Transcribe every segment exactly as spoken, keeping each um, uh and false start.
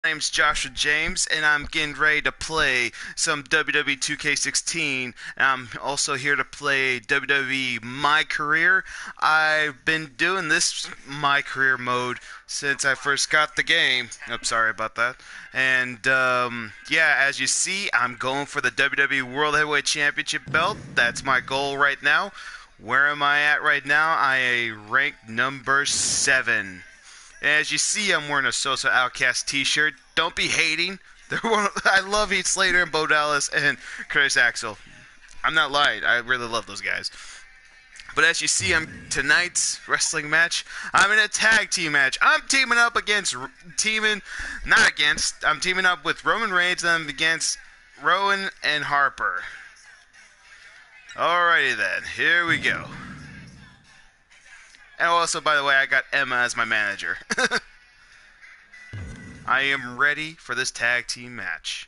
My name's Joshua James, and I'm getting ready to play some W W E two K sixteen. And I'm also here to play W W E Mycareer. I've been doing this Mycareer mode since I first got the game. I'm sorry about that. And um, yeah, as you see, I'm going for the W W E World Heavyweight Championship belt. That's my goal right now. Where am I at right now? I rank number seven. As you see, I'm wearing a Sosa Outcast t-shirt. Don't be hating. They're one of, I love Heath Slater and Bo Dallas and Curtis Axel. I'm not lying. I really love those guys. But as you see, I'm tonight's wrestling match. I'm in a tag team match. I'm teaming up against teaming, not against. I'm teaming up with Roman Reigns and I'm against Rowan and Harper. Alrighty then. Here we go. And also, by the way, I got Emma as my manager. I am ready for this tag team match.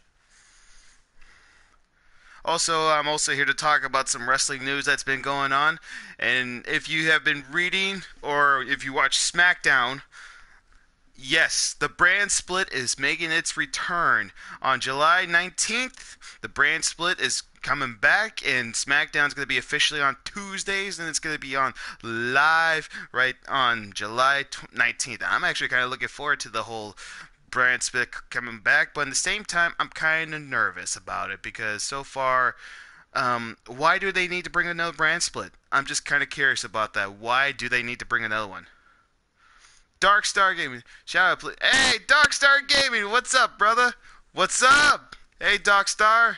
Also, I'm also here to talk about some wrestling news that's been going on. And if you have been reading or if you watch SmackDown, yes, the brand split is making its return. On July nineteenth, the brand split is coming back, and SmackDown's going to be officially on Tuesdays, and it's going to be on live right on July nineteenth. I'm actually kind of looking forward to the whole brand split coming back, but at the same time, I'm kind of nervous about it because so far, um, why do they need to bring another brand split? I'm just kind of curious about that. Why do they need to bring another one? Dark Star Gaming, shout out, please. Hey, Dark Star Gaming, what's up, brother? What's up? Hey, Dark Star.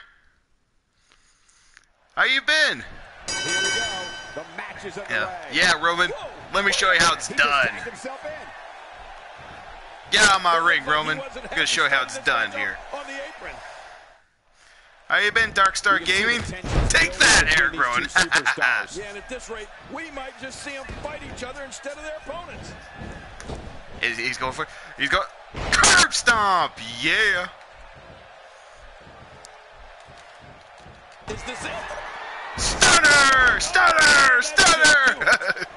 How you been? Here we go. The match is underway. Yeah, yeah, Roman. Whoa. Let me show you how it's done. Get out of my ring, Roman. I'm gonna show you how it's done here. How you been, Dark Star Gaming? Take that, Eric Rowan. Yeah, and at this rate, we might just see them fight each other instead of their opponents. He's going for. He's going. Curb stomp. Yeah. Is this it? Stunner! Stunner! Stunner!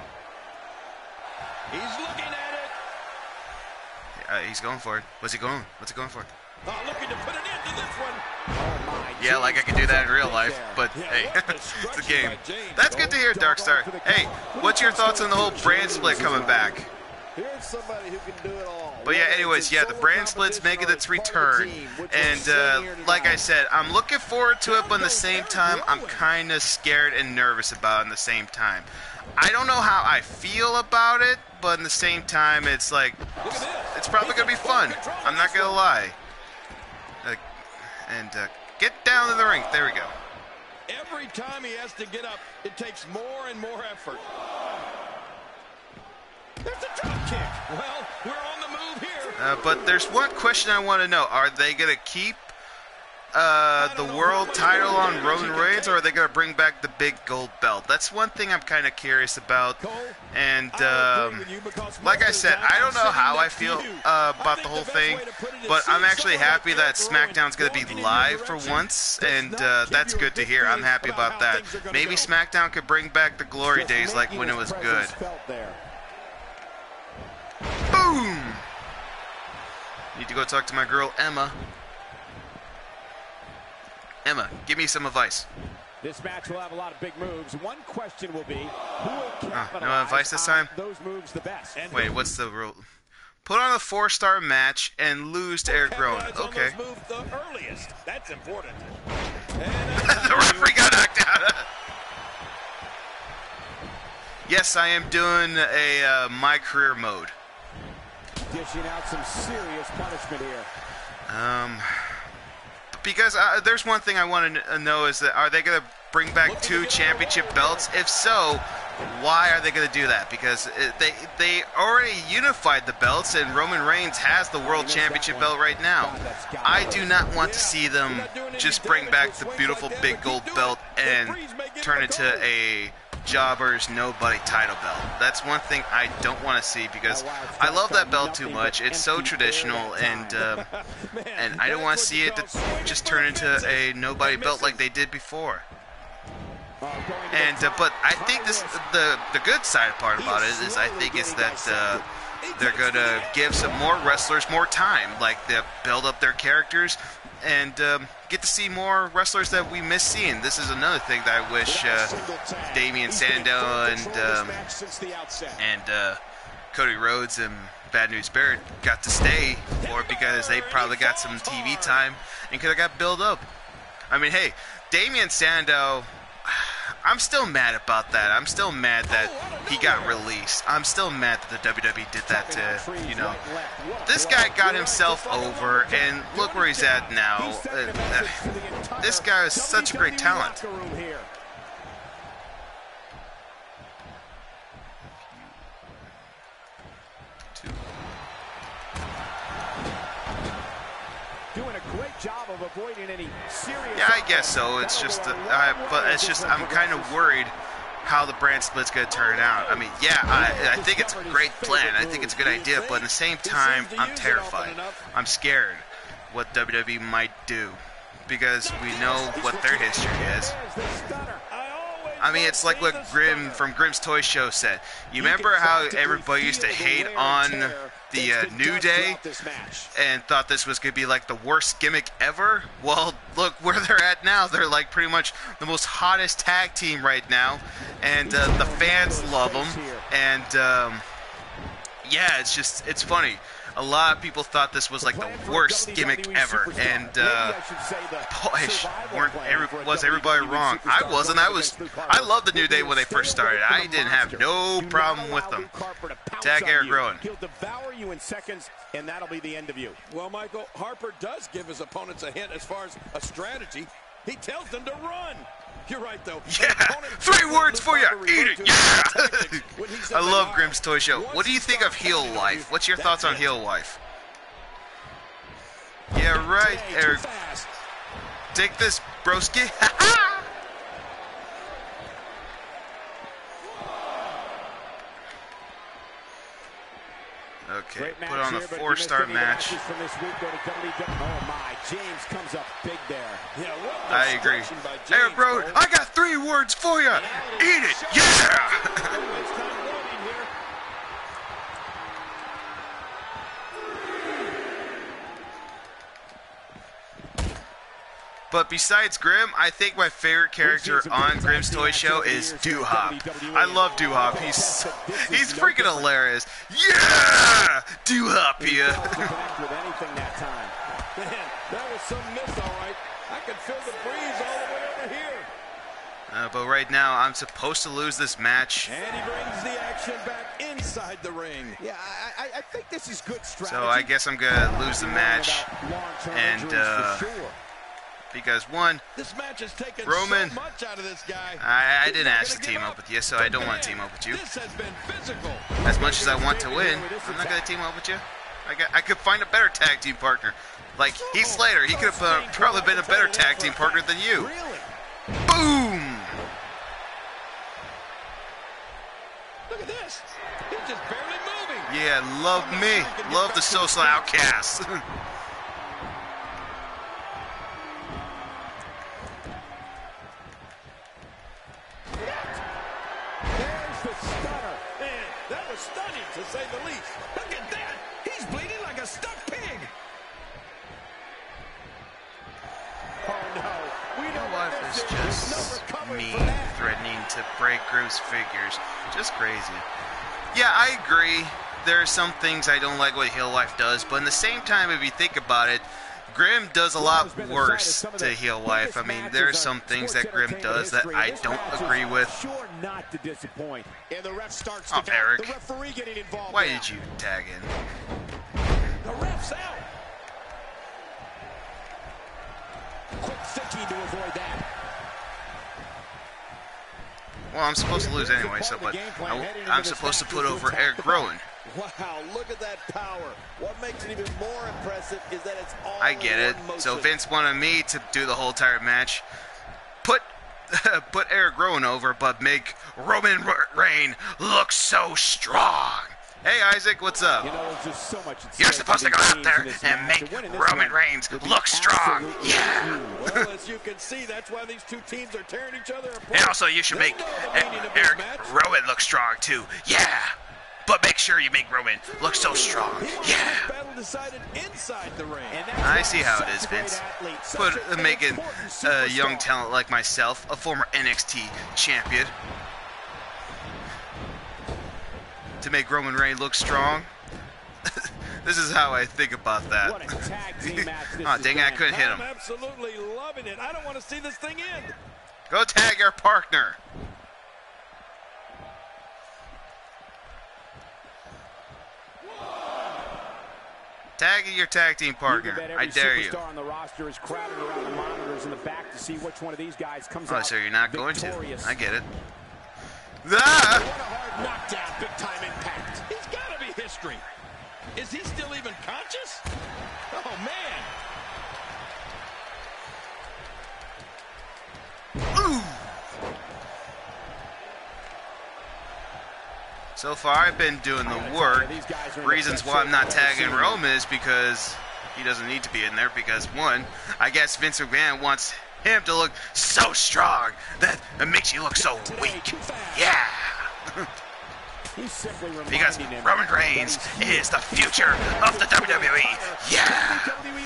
He's looking at it. Uh, he's going for it. What's he going? What's he going for? Oh, looking to put an end to this one. Oh my yeah, like I can do that in real life, but yeah, hey, it's a game. That's good to hear, Darkstar. Hey, what's your thoughts on the whole brand split coming back? Here's somebody who can do it all. But yeah, anyways, yeah, the brand split's making its return. And uh, like I said, I'm looking forward to it, but at the same time, I'm kind of scared and nervous about it at the same time. I don't know how I feel about it, but at the same time, it's like, it's probably going to be fun. I'm not going to lie. Uh, and uh, get down in the ring. There we go. Every time he has to get up, it takes more and more effort. There's a drop kick. Well, we're on the move here. Uh, but there's one question I want to know. Are they going to keep uh, the world title on Roman Reigns, or are they going to bring back the big gold belt? That's one thing I'm kind of curious about. And um, like I said, I don't know how I feel uh, about the whole thing, but I'm actually happy that SmackDown's going to be live for once, and uh, that's good to hear. I'm happy about that. Maybe SmackDown could bring back the glory days like when it was good. Boom! Need to go talk to my girl Emma. Emma, give me some advice. This match will have a lot of big moves. One question will be, who will capitalize uh, no advice this time? those moves the best? And wait, what's the rule? Put on a four-star match and lose to Eric Rowan. Okay. The earliest. That's important. The referee got knocked out. Yes, I am doing a uh, Mycareer mode. Dishing out some serious punishment here. Um, because uh, there's one thing I want to know is that are they going to bring back two championship belts? If so, why are they going to do that? Because it, they they already unified the belts, and Roman Reigns has the world championship belt right now. I do not want to see them just bring back the beautiful big gold belt and turn it into a jobber's nobody title belt. That's one thing I don't want to see because I love that belt too much. It's so traditional, and uh, and I don't want to see it to just turn into a nobody belt like they did before. And uh, but I think this the the good side part about it is I think is that uh, They're going to give some more wrestlers more time, like they build up their characters and um, get to see more wrestlers that we miss seeing. This is another thing that I wish uh, Damien Sandow and um, and uh, Cody Rhodes and Bad News Barrett got to stay for, because they probably got some T V time and could have got built up. I mean, hey, Damien Sandow, I'm still mad about that. I'm still mad that he got released. I'm still mad that the W W E did that to, you know. This guy got himself over, and look where he's at now. Uh, uh, this guy is such a great talent. Doing a great job of avoiding any serious. Yeah, I guess so. It's just, uh, I, but it's just, I'm kind of worried how the brand split's going to turn out. I mean, yeah, I, I think it's a great plan. I think it's a good idea, but at the same time, I'm terrified. I'm scared what W W E might do, because we know what their history is. I mean, it's like what Grim from Grimm's Toy Show said. You remember how everybody used to hate on the uh, New Day and thought this was going to be like the worst gimmick ever? Well, look where they're at now. They're like pretty much the most hottest tag team right now, and uh, the fans love them. And um, yeah, it's just, it's funny. A lot of people thought this was like the worst gimmick ever, and uh, boy, weren't every, was everybody wrong? I wasn't. I was. I loved the New Day when they first started. I didn't have no problem with them. Tag Eric Rowan. He'll devour you in seconds, and that'll be the end of you. Well, Michael, Harper does give his opponents a hint as far as a strategy. He tells them to run. You're right, though. Yeah, three words for you. Eat it. Yeah. I love Grimm's Toy Show. What do you think of heel life? What's your thoughts on heel life? Yeah, right, Eric. Take this, broski. Okay, put on a four-star match. Oh my, James comes up big there. Yeah, I agree. Eric Rowan, I got three words for you. Eat it, yeah! But besides Grimm, I think my favorite character on Grimm's Toy Show is Doo-Hop. I love Doo-Hop. He's he's freaking hilarious. Yeah! Doo-Hop here. That was some miss, all right. I can feel the breeze all the way over here. Uh, but right now, I'm supposed to lose this match. And he brings the action back inside the ring. Yeah, I, I, I think this is good strategy. So I guess I'm gonna lose the match. And uh, because one, this match has taken Roman, so much out of this guy. I, I didn't ask to team up with you, so I don't want to team up with you. This has been physical. As much as I want to win, I'm not gonna team up with you. I got, I could find a better tag team partner, like Heath Slater. He could have uh, probably been a better tag team partner than you. Boom! Look at this. He's just barely moving. Yeah, love me. Love the social outcasts. Stunning, to say the least. Look at that. He's bleeding like a stuck pig. Oh, no. We know My life is just no me threatening to break Grimm's figures. Just crazy. Yeah, I agree. There are some things I don't like what heel life does, but in the same time, if you think about it, Grimm does a lot worse to heel life. I mean, there are some things that Grimm does that I don't agree with. Oh, Eric, why did you tag in? The ref's out. Quick thinking to avoid that. Well, I'm supposed to lose anyway, so but I, I'm supposed to put over Eric Rowan. Wow, look at that power. What makes it even more impressive is that it's all I get it. So Vince wanted me to do the whole entire match. Put put Eric Rowan over, but make Roman Reigns look so strong. Hey, Isaac, what's up? You know, just so much You're supposed to go out there and make Roman Reigns look strong. Yeah. Well, as you can see, that's why these two teams are tearing each other apart. And also, you should make Eric Rowan look strong, too. Yeah. but make sure you make Roman look so strong. Yeah. Battle decided inside the ring. I see how it is, Vince. Put making a young talent like myself, a former N X T champion, to make Roman Reigns look strong. This is how I think about that. What a tag team match this Oh, dang it, I couldn't hit him. I'm absolutely loving it. I don't want to see this thing end. Go tag your partner. Tag your tag team partner. I dare you. On the roster is crowded around the monitors in the back to see which one of these guys comes oh, out so you're not victorious. going to. I get it. Ah! What a hard knockdown, big time impact. He's got to be history. Is he still even conscious? Oh, man. Ooh. So far, I've been doing the work. Reasons why I'm not tagging Roman is because he doesn't need to be in there. Because, one, I guess Vince McMahon wants him to look so strong that it makes you look so weak. Yeah. Because Roman Reigns is the future of the W W E. Yeah.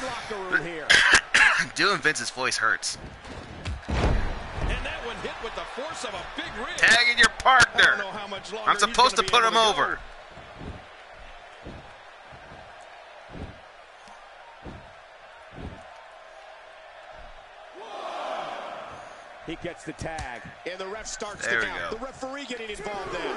Doing Vince's voice hurts. Hit with the force of a big rig. Tagging your partner. I'm supposed to put him over. He gets the tag, and the ref starts there to we count. go. The referee getting involved there.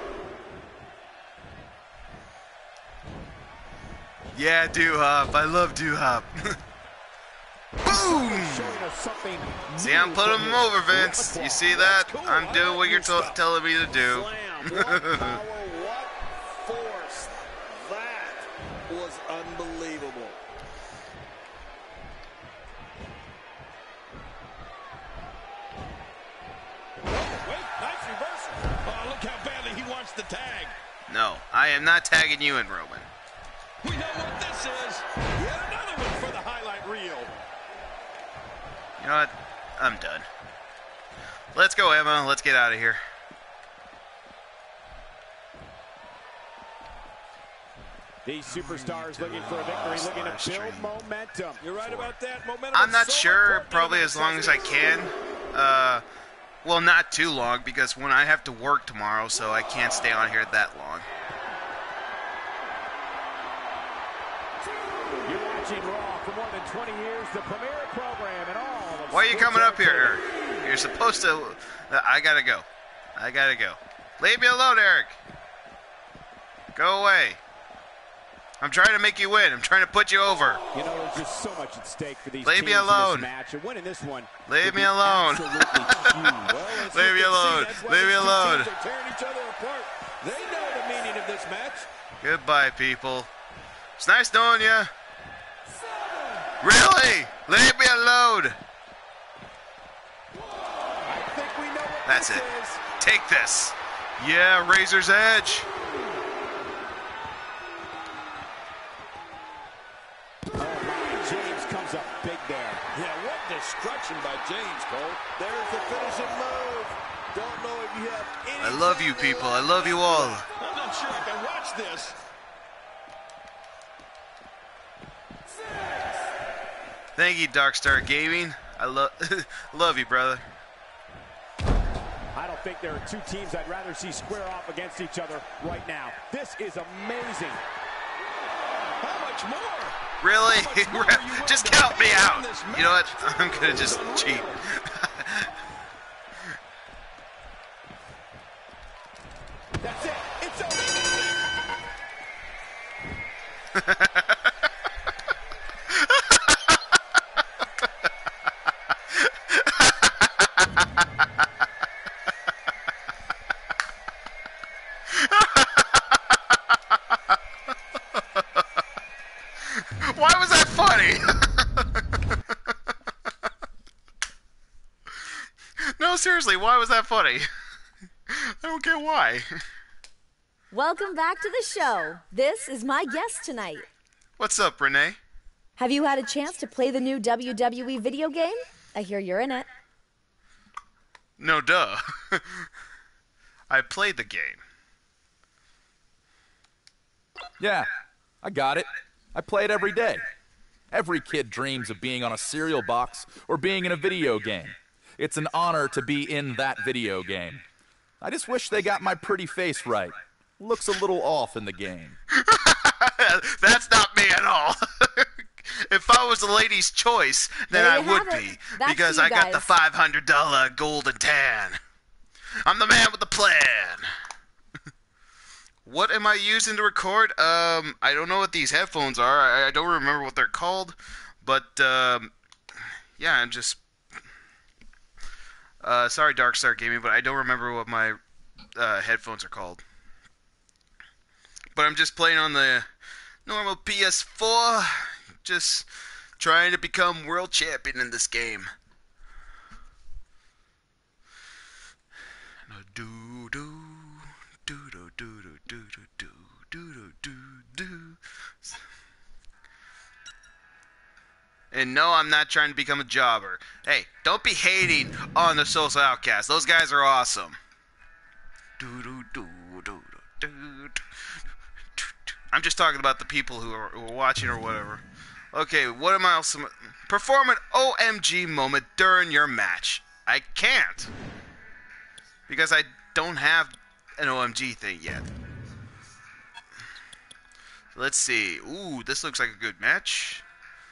Yeah, doo-hop. I love doo-hop. Boom! See, I'm putting him over, Vince. You see that? I'm doing what you're telling me to do. What power, what force. That was unbelievable. Wait, nice reversal. Oh, look how badly he wants the tag. No, I am not tagging you in, Roman. We know what this is. Yet another one for the highlight reel. You know what? I'm done. Let's go, Emma. Let's get out of here. These superstars looking for a victory, looking to build momentum. You're right about that. Momentum. I'm not so sure. Probably as long as I can. Uh, well, not too long because when I have to work tomorrow, so I can't stay on here that long. You're watching Raw for more than twenty years, the premier program and all. Why are you coming up here, Eric? You're supposed to. Uh, I gotta go. I gotta go. Leave me alone, Eric. Go away. I'm trying to make you win. I'm trying to put you over. You know, there's just so much at stake for these Leave teams me alone. in this match, and winning this one. Leave me alone. Well, Leave me alone. Leave me alone. Tearing each other apart. They know the meaning of this match. Goodbye, people. It's nice knowing you. Really? Leave me alone. I think we know what That's this it. is. Take this. Yeah, Razor's Edge. Oh my, James comes up big there. Yeah, what destruction by James, Cole. There's the finishing move. Don't know if you have any. I love you, people. I love you all. I'm not sure I can watch this. Thank you, Darkstar Gaming. I love love you, brother. I don't think there are two teams I'd rather see square off against each other right now. This is amazing. How much more? Really? Just count me out. You know what? I'm gonna just cheat. That's it. It's over. Why was that funny? No, seriously, why was that funny? I don't get why. Welcome back to the show. This is my guest tonight. What's up, Renee? Have you had a chance to play the new W W E video game? I hear you're in it. No, duh. I played the game. Yeah, I got it. I play it every day. Every kid dreams of being on a cereal box or being in a video game. It's an honor to be in that video game. I just wish they got my pretty face right. Looks a little off in the game. That's not me at all. If I was the lady's choice, then There I you would have it. be. That's Because you I got the guys. five hundred dollar golden tan. I'm the man with the plan. What am I using to record? Um, I don't know what these headphones are. I, I don't remember what they're called. But, um, yeah, I'm just... Uh, sorry, Darkstar Gaming, but I don't remember what my uh, headphones are called. But I'm just playing on the normal P S four. Just trying to become world champion in this game. Do do do do do do do do do do do. And no, I'm not trying to become a jobber. Hey, don't be hating on the Social Outcasts. Those guys are awesome. Do do do do do do. I'm just talking about the people who are, who are watching or whatever. Okay, what am I else? Perform an O M G moment during your match. I can't. Because I don't have an O M G thing yet. Let's see. Ooh, this looks like a good match.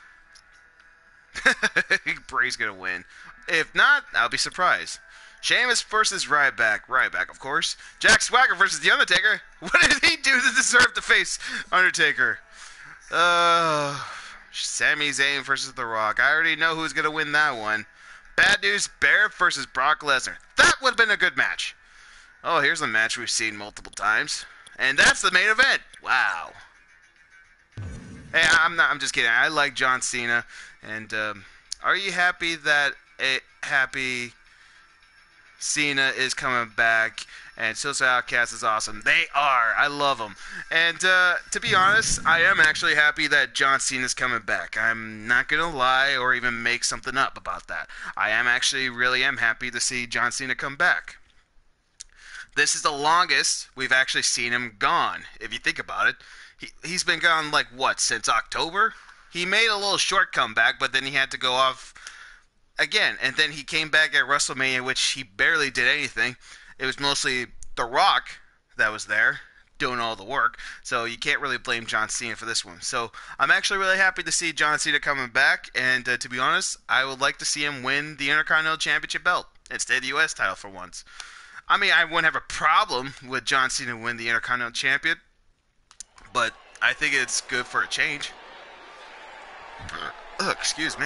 Bray's gonna win. If not, I'll be surprised. Sheamus versus Ryback. Ryback, of course. Jack Swagger versus The Undertaker. What did he do to deserve to face Undertaker? Uh, Sami Zayn versus The Rock. I already know who's gonna win that one. Bad News Barrett versus Brock Lesnar. That would have been a good match. Oh, here's a match we've seen multiple times. And that's the main event. Wow. Hey, I'm not. I'm just kidding. I like John Cena. And um, are you happy that a happy Cena is coming back? And Social Outcast is awesome. They are. I love them. And uh, to be honest, I am actually happy that John Cena is coming back. I'm not gonna lie or even make something up about that. I am actually really am happy to see John Cena come back. This is the longest we've actually seen him gone. If you think about it, he he's been gone like what, since October? He made a little short comeback, but then he had to go off again, and then he came back at WrestleMania, which he barely did anything. It was mostly The Rock that was there doing all the work, so you can't really blame John Cena for this one. So I'm actually really happy to see John Cena coming back, and uh, to be honest, I would like to see him win the Intercontinental Championship belt and stay the U S title for once. I mean, I wouldn't have a problem with John Cena win the Intercontinental Champion, but I think it's good for a change. Uh, excuse me.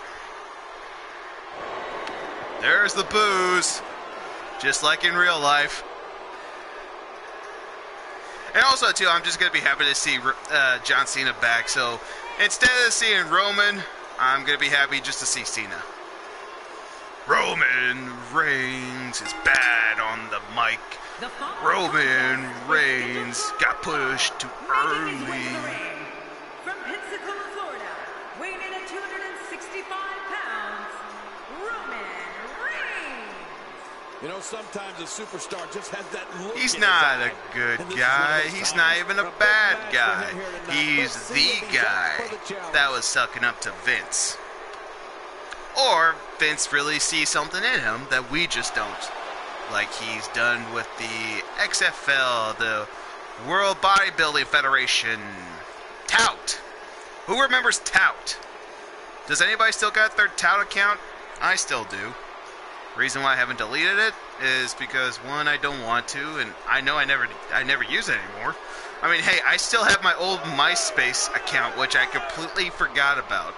There's the booze, just like in real life. And also, too, I'm just going to be happy to see uh, John Cena back. So instead of seeing Roman, I'm going to be happy just to see Cena. Roman Reigns is bad on the mic. Roman Reigns got pushed too early. From Pensacola, Florida, weighing in at two hundred sixty-five pounds, Roman Reigns. You know, sometimes a superstar just has that look. He's in not his a eye. good And this is guy. one of those He's times. not even a big bad match guy. for him here tonight. He's Let's see the if he's up guy for the challenge. that was sucking up to Vince. Or Vince really sees something in him that we just don't. Like he's done with the X F L, the World Bodybuilding Federation. Tout. Who remembers Tout? Does anybody still got their Tout account? I still do. Reason why I haven't deleted it is because one, I don't want to, and I know I never I never use it anymore. I mean, hey, I still have my old MySpace account, which I completely forgot about.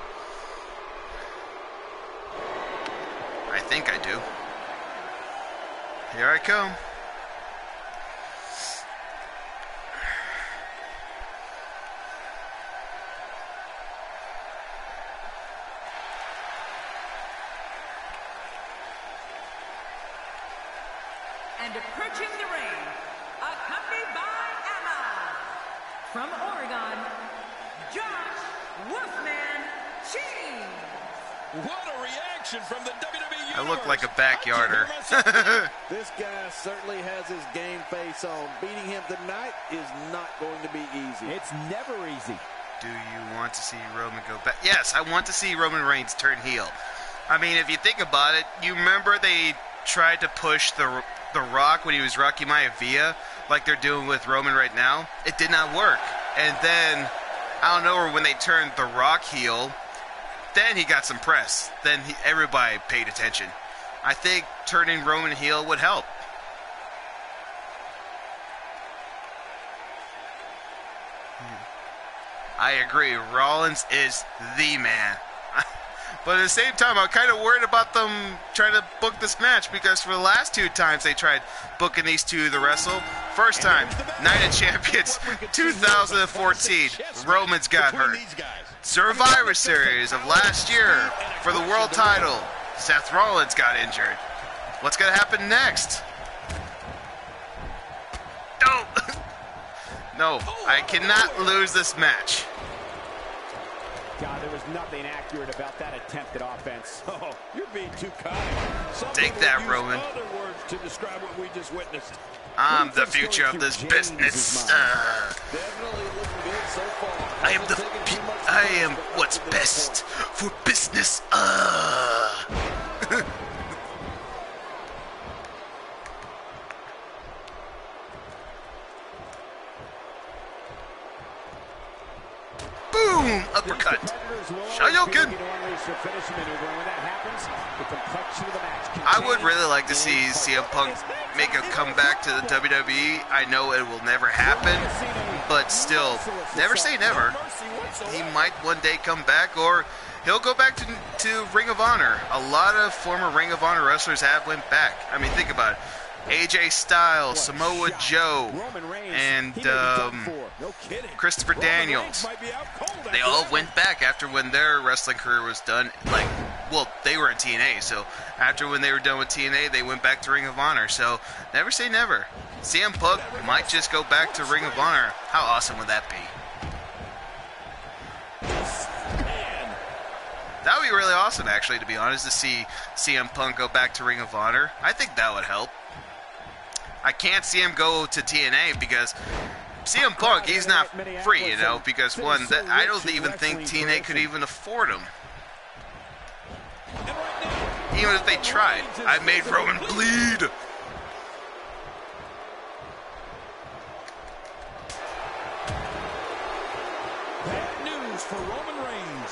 I think I do. Here I come. And approaching the ring, accompanied by Emma. From Oregon, Josh Wolfman Cheese. What a reaction from the W W E I look Universe. like a backyarder. This guy certainly has his game face on. Beating him tonight is not going to be easy. It's never easy. Do you want to see Roman go back? Yes, I want to see Roman Reigns turn heel. I mean, if you think about it, you remember they tried to push the the Rock when he was Rocky Maivia, like they're doing with Roman right now. It did not work. And then, I don't know, when they turned the Rock heel, then he got some press. Then he, everybody paid attention. I think turning Roman heel would help. I agree. Rollins is the man. But at the same time, I'm kind of worried about them trying to book this match because for the last two times they tried booking these two to wrestle. First time, Night of Champions, two thousand fourteen, Roman's got hurt. Survivor Series of last year for the world title, Seth Rollins got injured. What's going to happen next? No! No, I cannot lose this match. God, there was nothing accurate about that attempt at offense. Oh, you're being too kind. Some Take people that, use Roman. Other words to describe what we just witnessed. I'm the future of this business. Uh, Definitely looking good so far. I am the. Hasn't taken too much I time am to step what's up to this best point. for business. Uh. Boom! Uppercut. Shoryuken. I would really like to see C M Punk make a comeback to the W W E. I know it will never happen, but still, never say never. He might one day come back, or he'll go back to, to Ring of Honor. A lot of former Ring of Honor wrestlers have went back. I mean, think about it. A J Styles, Samoa Joe, and um, Christopher Daniels. They all went back after when their wrestling career was done. Like, well, they were in T N A, so after when they were done with T N A, they went back to Ring of Honor. So never say never. C M Punk might just go back to Ring of Honor. How awesome would that be? That would be really awesome, actually, to be honest, to see C M Punk go back to Ring of Honor. I think that would help. I can't see him go to T N A because C M Punk, he's not free, you know, because one, that, I don't even think T N A could even afford him. Even if they tried. I made Roman bleed. Bad news for Roman Reigns.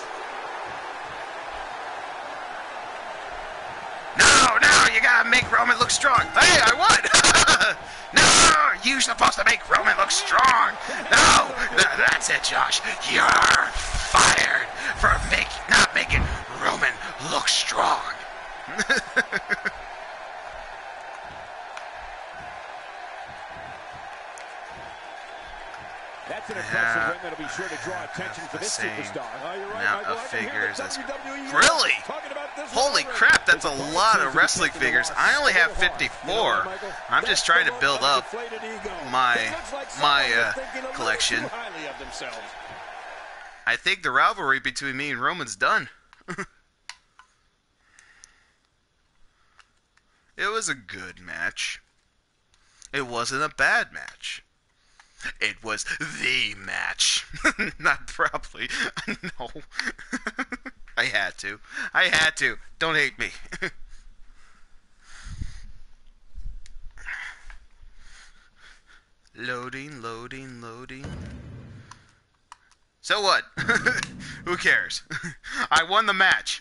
No, no, you gotta make Roman look strong. Hey, I won! No, you're supposed to make Roman look strong. No, th that's it, Josh. You're fired for make, not making Roman look strong. That's an impressive win that'll be sure to draw attention for this Same superstar. Oh, you're right, amount Michael. of I can hear figures the as- W W E Really? talking about this Holy already. crap, that's a lot of wrestling figures. I only have fifty-four. I'm just trying to build up my my uh, collection. I think the rivalry between me and Roman's done. It was a good match. It wasn't a bad match. It was the match. Not probably. No. I had to. I had to. Don't hate me. Loading, loading, loading. So what? Who cares? I won the match.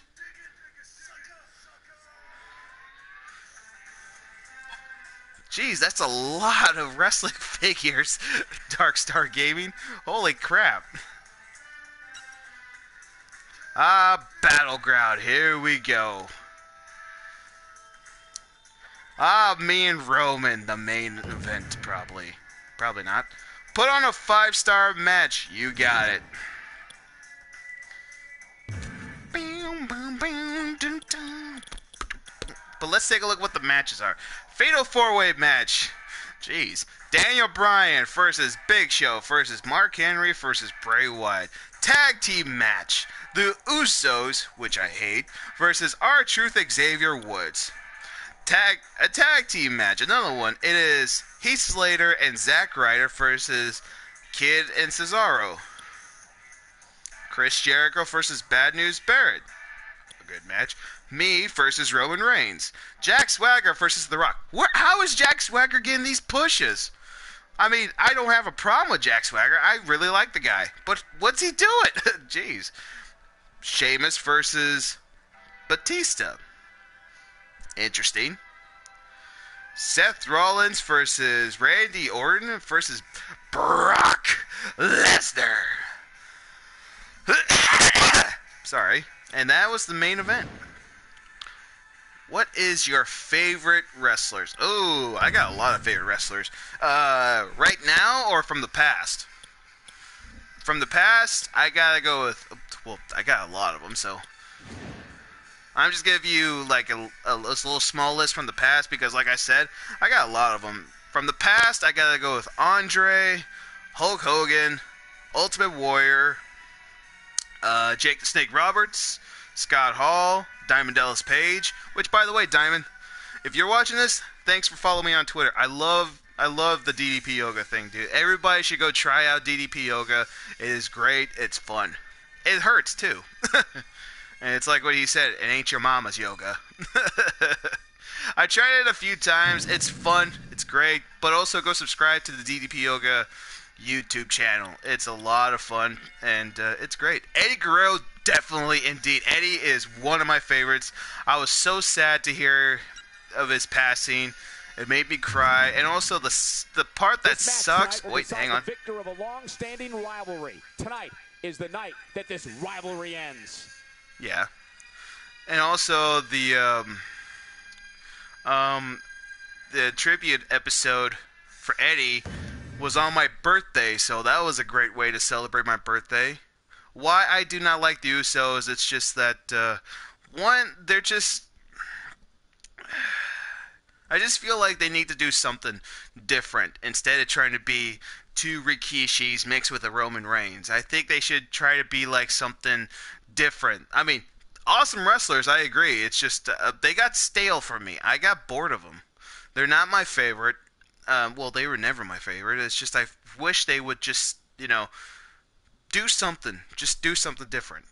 Jeez, that's a lot of wrestling figures, Dark Star Gaming. Holy crap. Ah, Battleground. Here we go. Ah, me and Roman, the main event, probably. Probably not. Put on a five-star match. You got it. But let's take a look what the matches are. Fatal four-way match. Jeez. Daniel Bryan versus Big Show versus Mark Henry versus Bray Wyatt. tag team match. The Usos, which I hate, versus R-Truth Xavier Woods. Tag a tag team match. Another one. It is Heath Slater and Zack Ryder versus Kid and Cesaro. Chris Jericho versus Bad News Barrett. A good match. Me versus Roman Reigns. Jack Swagger versus The Rock. Where, how is Jack Swagger getting these pushes? I mean, I don't have a problem with Jack Swagger. I really like the guy. But what's he doing? Jeez. Sheamus versus Batista. Interesting. Seth Rollins versus Randy Orton versus Brock Lesnar. Sorry. And that was the main event. What is your favorite wrestlers? Oh, I got a lot of favorite wrestlers. Uh, right now or from the past? From the past, I gotta go with, well, I got a lot of them, so I'm just gonna give you like a, a, a little small list from the past because, like I said, I got a lot of them. From the past, I gotta go with Andre, Hulk Hogan, Ultimate Warrior, uh, Jake the Snake Roberts, Scott Hall, Diamond Dallas Page, which, by the way, Diamond, if you're watching this, thanks for following me on Twitter. I love I love the D D P Yoga thing, dude. Everybody should go try out D D P Yoga. It is great. It's fun. It hurts, too. And it's like what he said, it ain't your mama's yoga. I tried it a few times. It's fun. It's great. But also go subscribe to the D D P Yoga YouTube channel. It's a lot of fun, and uh, it's great. Eddie Guerrero, definitely, indeed. Eddie is one of my favorites. I was so sad to hear of his passing. It made me cry. And also the the part that sucks. Wait, hang on. The victor of a long-standing rivalry. Tonight is the night that this rivalry ends. Yeah. And also the um um the tribute episode for Eddie was on my birthday, so that was a great way to celebrate my birthday. Why I do not like the Usos, it's just that, uh, one, they're just, I just feel like they need to do something different instead of trying to be two Rikishis mixed with a Roman Reigns. I think they should try to be like something different. I mean, awesome wrestlers, I agree. It's just, uh, they got stale for me. I got bored of them. They're not my favorite. Um, well, they were never my favorite. It's just I wish they would just, you know, do something. Just do something different.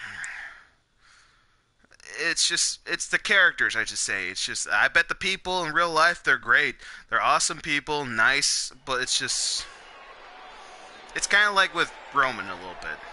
It's just, it's the characters, I just say. It's just, I bet the people in real life, they're great. They're awesome people, nice, but it's just, it's kind of like with Roman a little bit.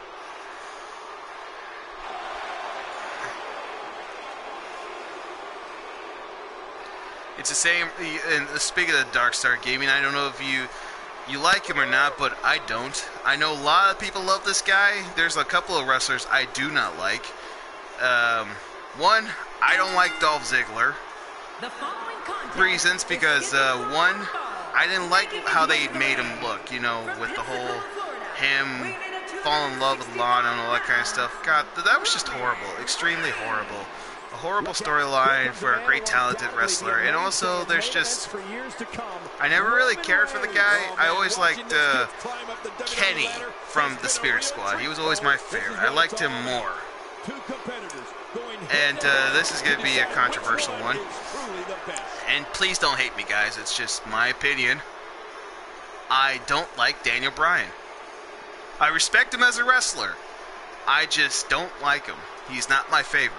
It's the same, and speaking of Dark Star Gaming, I don't know if you you like him or not, but I don't. I know a lot of people love this guy. There's a couple of wrestlers I do not like. Um, one, I don't like Dolph Ziggler. Reasons, because uh, one, I didn't like how they made him look, you know, with the whole him fall in love with Lana and all that kind of stuff. God, that was just horrible, extremely horrible. A horrible storyline for a great talented wrestler, and also there's just, I never really cared for the guy. I always liked uh, Kenny from the Spirit Squad. He was always my favorite. I liked him more. And uh, this is going to be a controversial one. And please don't hate me, guys. It's just my opinion. I don't like Daniel Bryan. I respect him as a wrestler. I just don't like him. He's not my favorite.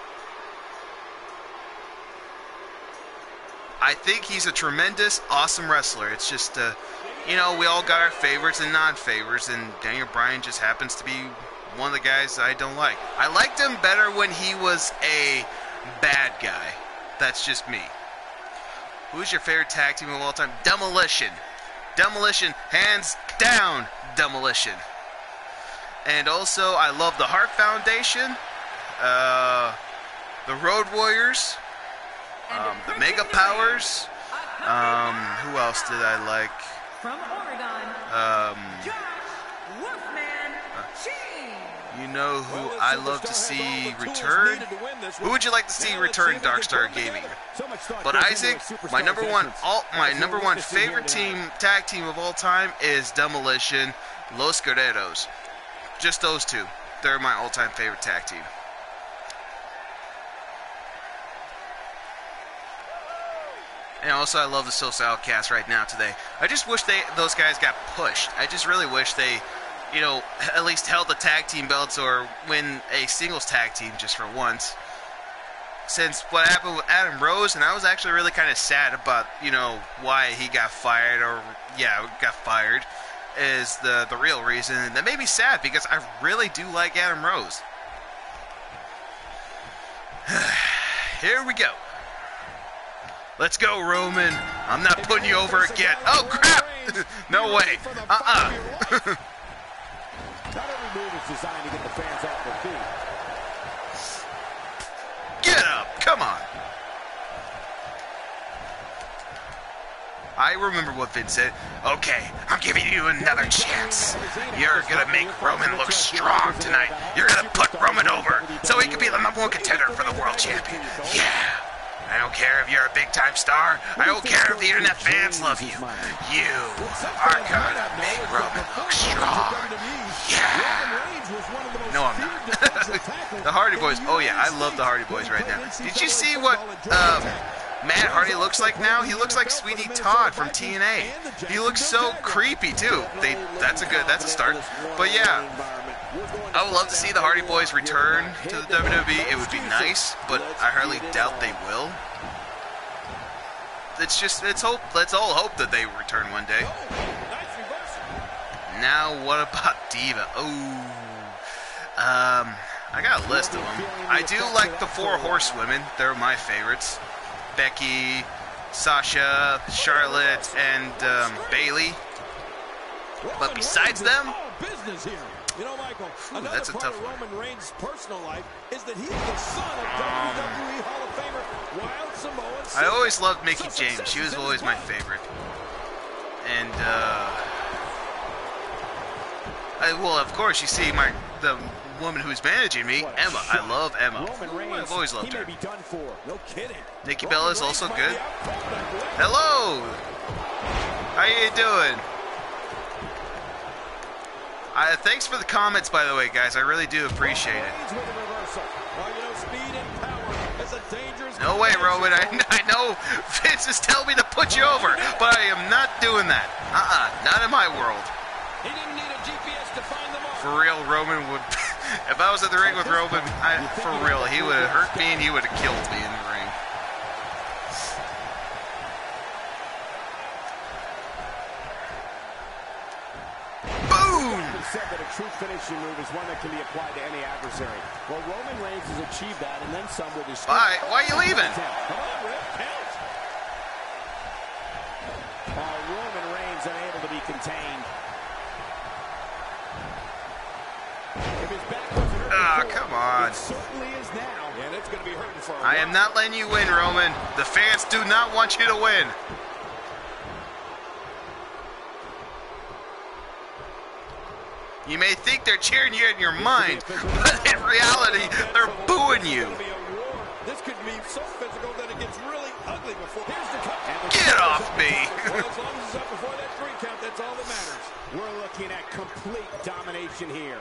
I think he's a tremendous, awesome wrestler. It's just, uh, you know, we all got our favorites and non-favorites, and Daniel Bryan just happens to be one of the guys I don't like. I liked him better when he was a bad guy. That's just me. Who's your favorite tag team of all time? Demolition. Demolition, hands down, Demolition. And also, I love the Hart Foundation, uh, the Road Warriors, Um, the Mega Powers. Um, who else did I like? From Oregon, Um, Wolfman you know who I love to see return? Who would you like to see return Dark Star Gaming? But Isaac, my number one, all my number one favorite team, tag team of all time is Demolition, Los Guerreros. just those two. They're my all-time favorite tag team. And also, I love the Social Outcasts right now today. I just wish they those guys got pushed. I just really wish they, you know, at least held the tag team belts or win a singles tag team just for once. Since what happened with Adam Rose, and I was actually really kind of sad about, you know, why he got fired, or, yeah, got fired, is the, the real reason. And that made me sad because I really do like Adam Rose. Here we go. Let's go, Roman. I'm not putting you over again. Oh, crap. No way. Uh-uh. Not every move is designed to get the fans off their feet. Get up. Come on. I remember what Vince said. Okay, I'm giving you another chance. You're going to make Roman look strong tonight. You're going to put Roman over so he can be the number one contender for the world champion. Yeah. I don't care if you're a big-time star. I don't care if the internet fans love you. You are going to make Roman look strong. Yeah. No, I'm not. The Hardy Boys. Oh, yeah, I love the Hardy Boys right now. Did you see what um, Matt Hardy looks like now? He looks like Sweeney Todd from T N A. He looks so creepy, too. They, that's a good, that's a start. But, yeah. I would love to see the Hardy Boys return to the W W E. It would be nice, but I hardly doubt they will. It's just, it's hope. Let's all hope that they return one day. Now, what about Diva? Oh, um, I got a list of them. I do like the four horsewomen. They're my favorites: Becky, Sasha, Charlotte, and um, Bayley. But besides them. You know, Michael, Ooh, another that's a part tough of one. Roman Reigns' personal life is that he's the son of um, W W E Hall of Famer Wild Samoan. I always loved Mickie James. She was always my favorite. And, uh... I, well, of course, you see my the woman who's managing me, Emma. I love Emma. Ooh, I've always loved her. No kidding. Nikki Bella is also good. Hello! How you doing? Uh, thanks for the comments, by the way, guys. I really do appreciate it. No way, Roman. I, I know Vince is telling me to put you over, but I am not doing that. Uh-uh. Not in my world. For real, Roman would... If I was at the ring with Roman, I, for real, he would have hurt me and he would have killed me in the ring. Said that a true finishing move is one that can be applied to any adversary. Well, Roman Reigns has achieved that, and then some with his... Why? Why are you leaving? Come on, Rick, count. Uh, Roman Reigns unable to be contained. If his back wasn't hurt Ah, before, come on. it certainly is now. And it's going to be hurting for a I am not letting you win, Roman. The fans do not want you to win. You may think they're cheering you in your mind, but in reality, they're booing you. This could be so physical that it gets really ugly before. Here's the cut. Get off me. Well, as long as it's up before that three count, that's all that matters. We're looking at complete domination here.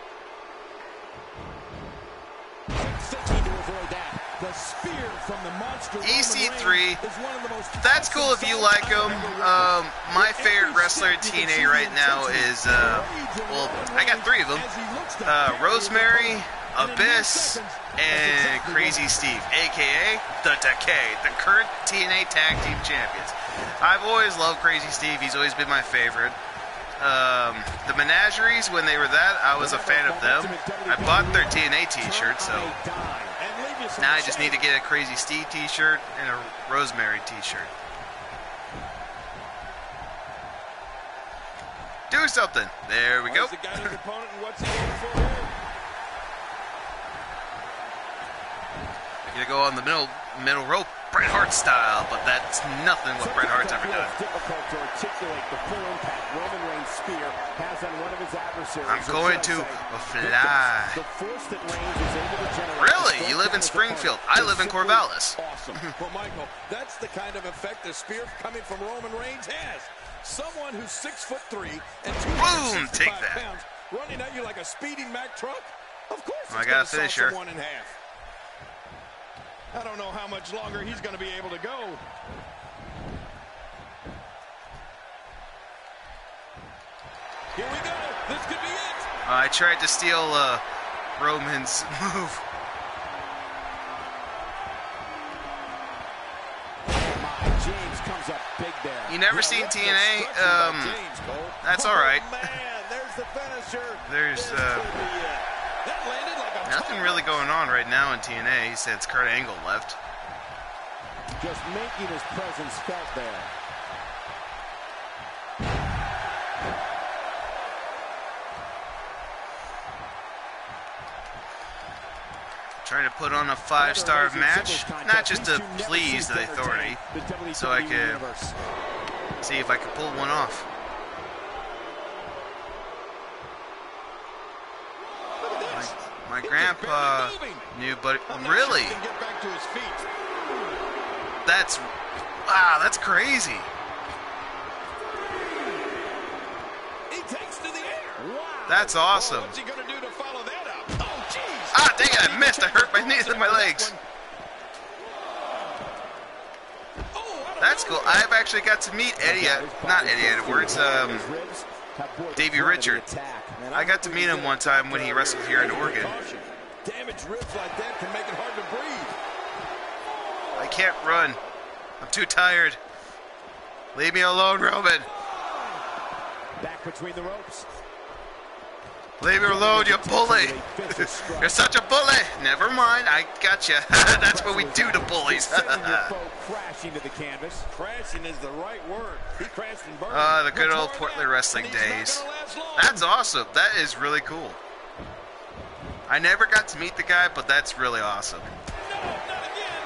Thinking to avoid that. The spear from the monster. E C three, that's cool if you like him. Um, my favorite wrestler in T N A right now is, uh, well, I got three of them. Uh, Rosemary, Abyss, and Crazy Steve, a k a the Decay, the current T N A Tag Team Champions. I've always loved Crazy Steve. He's always been my favorite. Um, the Menageries, when they were that, I was a fan of them. I bought their T N A t-shirt, so now I just need to get a Crazy Steve t-shirt and a Rosemary t-shirt. Do something. There we go. Gonna go on the middle middle rope, Bret Hart style, but that's nothing what Bret Hart's ever done. Difficult to articulate the full impact Roman Reigns' spear has on one of his adversaries. I'm going to fly. The force that Reigns is able to generate. Really? You live in Springfield. I live in Corvallis. Awesome. Well, Michael, that's the kind of effect a spear coming from Roman Reigns has. Someone who's six foot three and two hundred sixty-five pounds running at you like a speeding Mack truck? Of course it's I going gotta to saw finish her. someone in half. I don't know how much longer he's going to be able to go. Here we go. This could be it. Uh, I tried to steal uh, Roman's move. My, James comes up big there. You never Yeah, seen what T N A? destruction by Um, James, Cole. that's all right. Oh, man, there's the finisher. There's This uh, could be it. That landed like a nothing ton. really going on right now in T N A. He said it's Kurt Angle left. Just making his presence felt there. Trying to put on a five-star match, not just to please the authority, so I could see if I could pull one off. My, my grandpa knew, but I'm not really, sure he can get back to his feet. that's wow, that's crazy. He takes to the air. Wow. That's awesome. What's he going to do to follow that up? Oh, jeez. Ah, dang it! I missed. I hurt my knees and my legs. Oh, That's cool. I've actually got to meet Eddie, uh, not Eddie Edwards, um, Davey Richard. I got to meet him one time when he wrestled here in Oregon. Damaged ribs like that can make it hard to breathe. I can't run. I'm too tired. Leave me alone, Roman. Back between the ropes. Leave me alone, you bully. You're such a bully. Never mind, I got you. That's what we do to bullies. Sending your foe crashing to the canvas. Crashing is the right word. He crashed and burned. Ah, the good Much old more Portland now, wrestling and he's not days. gonna last long. That's awesome. That is really cool. I never got to meet the guy, but that's really awesome. No, not again.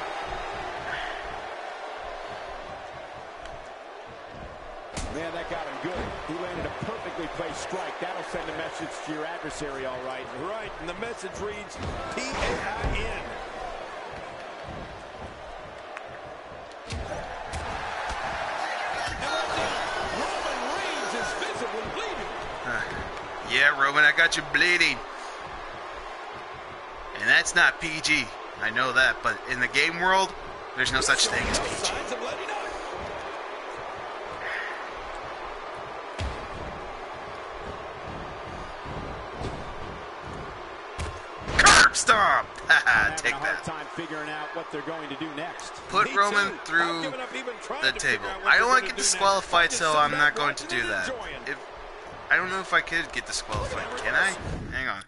Man, that got him good. He landed a perfectly placed strike. That'll send a message to your adversary, all right. Right, and the message reads P A I N. Roman Reigns is visibly bleeding. Yeah, Roman, I got you bleeding. And that's not P G. I know that, but in the game world, there's no such thing as P G. Signs of letting up. Curb stomp! Haha, Having take a hard that. time figuring out what they're going to do next. Put Me Roman too. I've through given up even trying the to figure table. out what I don't they're want to gonna get do next. disqualified, Just so sit I'm back not going to watching do and that. enjoying. If I don't know if I could get disqualified. Can I? Hang on.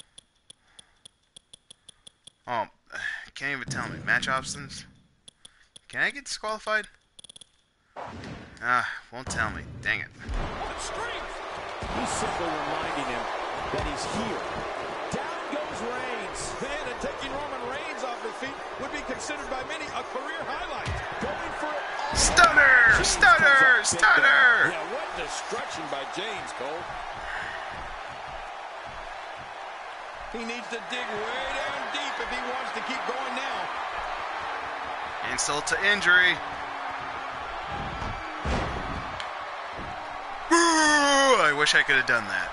Oh, can't even tell me. Match options? Can I get disqualified? Ah, won't tell me. Dang it. What strength! He's simply reminding him that he's here. Down goes Reigns. Man, and taking Roman Reigns off his feet would be considered by many a career highlight. Going for it all. Stunner! James Stunner! comes up big Stunner! Yeah, what destruction by James, Cole. He needs to dig way down deep if he wants to keep going now. Insult to injury. Ooh, I wish I could have done that.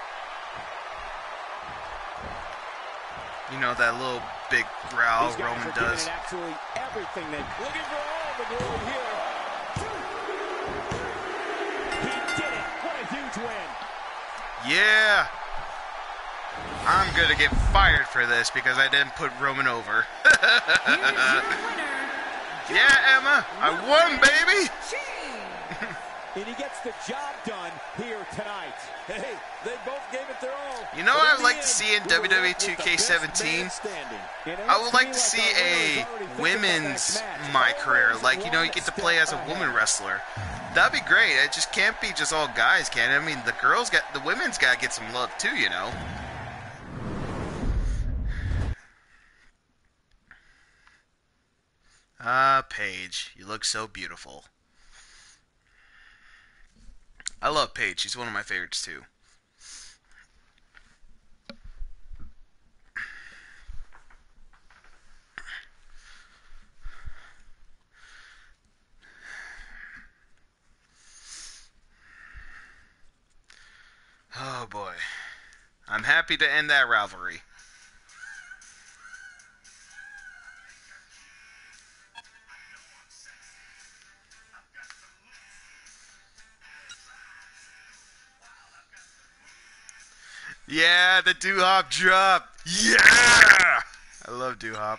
You know that little big growl These guys Roman are giving does. it absolutely everything they Looking for all the glory here. He did it. What a huge win. Yeah. I'm gonna get fired for this because I didn't put Roman over. Here's your winner, Yeah, Emma, I won, baby. James. And he gets the job done here tonight. Hey, they both gave it their all. You know But what in I'd the like to end, see in we were W W E left with the two K best seventeen? man standing. It I would looks like me to see our a winner is already thinking women's about that match. My Career. Always Like, you know, you one get to play as a step woman ahead. wrestler. That'd be great. It just can't be just all guys, can it? I mean, the girls got, the women's got to get some love too, you know. Ah, Paige, you look so beautiful. I love Paige. She's one of my favorites too. Oh boy. I'm happy to end that rivalry. Yeah, the doo-hop drop. Yeah! I love doo-hop.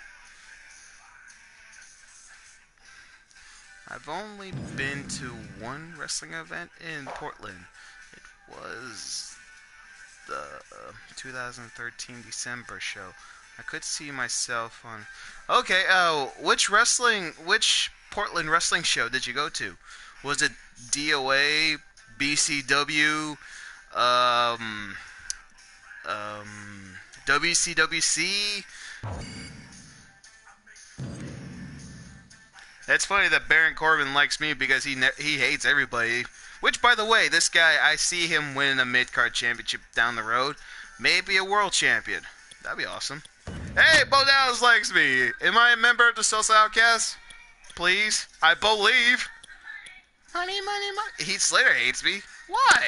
I've only been to one wrestling event in Portland. It was the uh, two thousand thirteen December show. I could see myself on... Okay, oh, uh, which wrestling, which Portland wrestling show did you go to? Was it D O A, B C W, um... Um, W C W C. It's funny that Baron Corbin likes me because he ne- he hates everybody. Which, by the way, this guy, I see him winning a mid-card championship down the road. Maybe a world champion. That'd be awesome. Hey, Bo Dallas likes me. Am I a member of the Social Outcast? Please? I believe. Money, money, money. Heath Slater hates me. Why?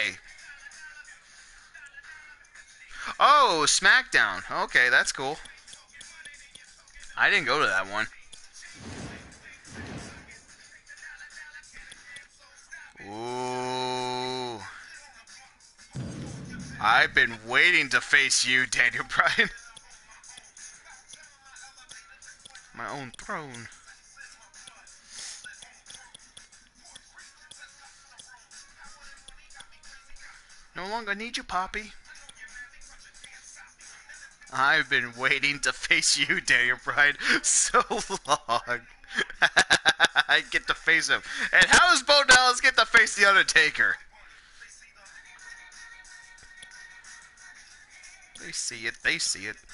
Oh, SmackDown. Okay, that's cool. I didn't go to that one. Ooh. I've been waiting to face you, Daniel Bryan. My own throne. No longer need you, Poppy. I've been waiting to face you, Daniel Bryan, so long. I get to face him. And how does Bo Dallas get to face The Undertaker? They see it. They see it.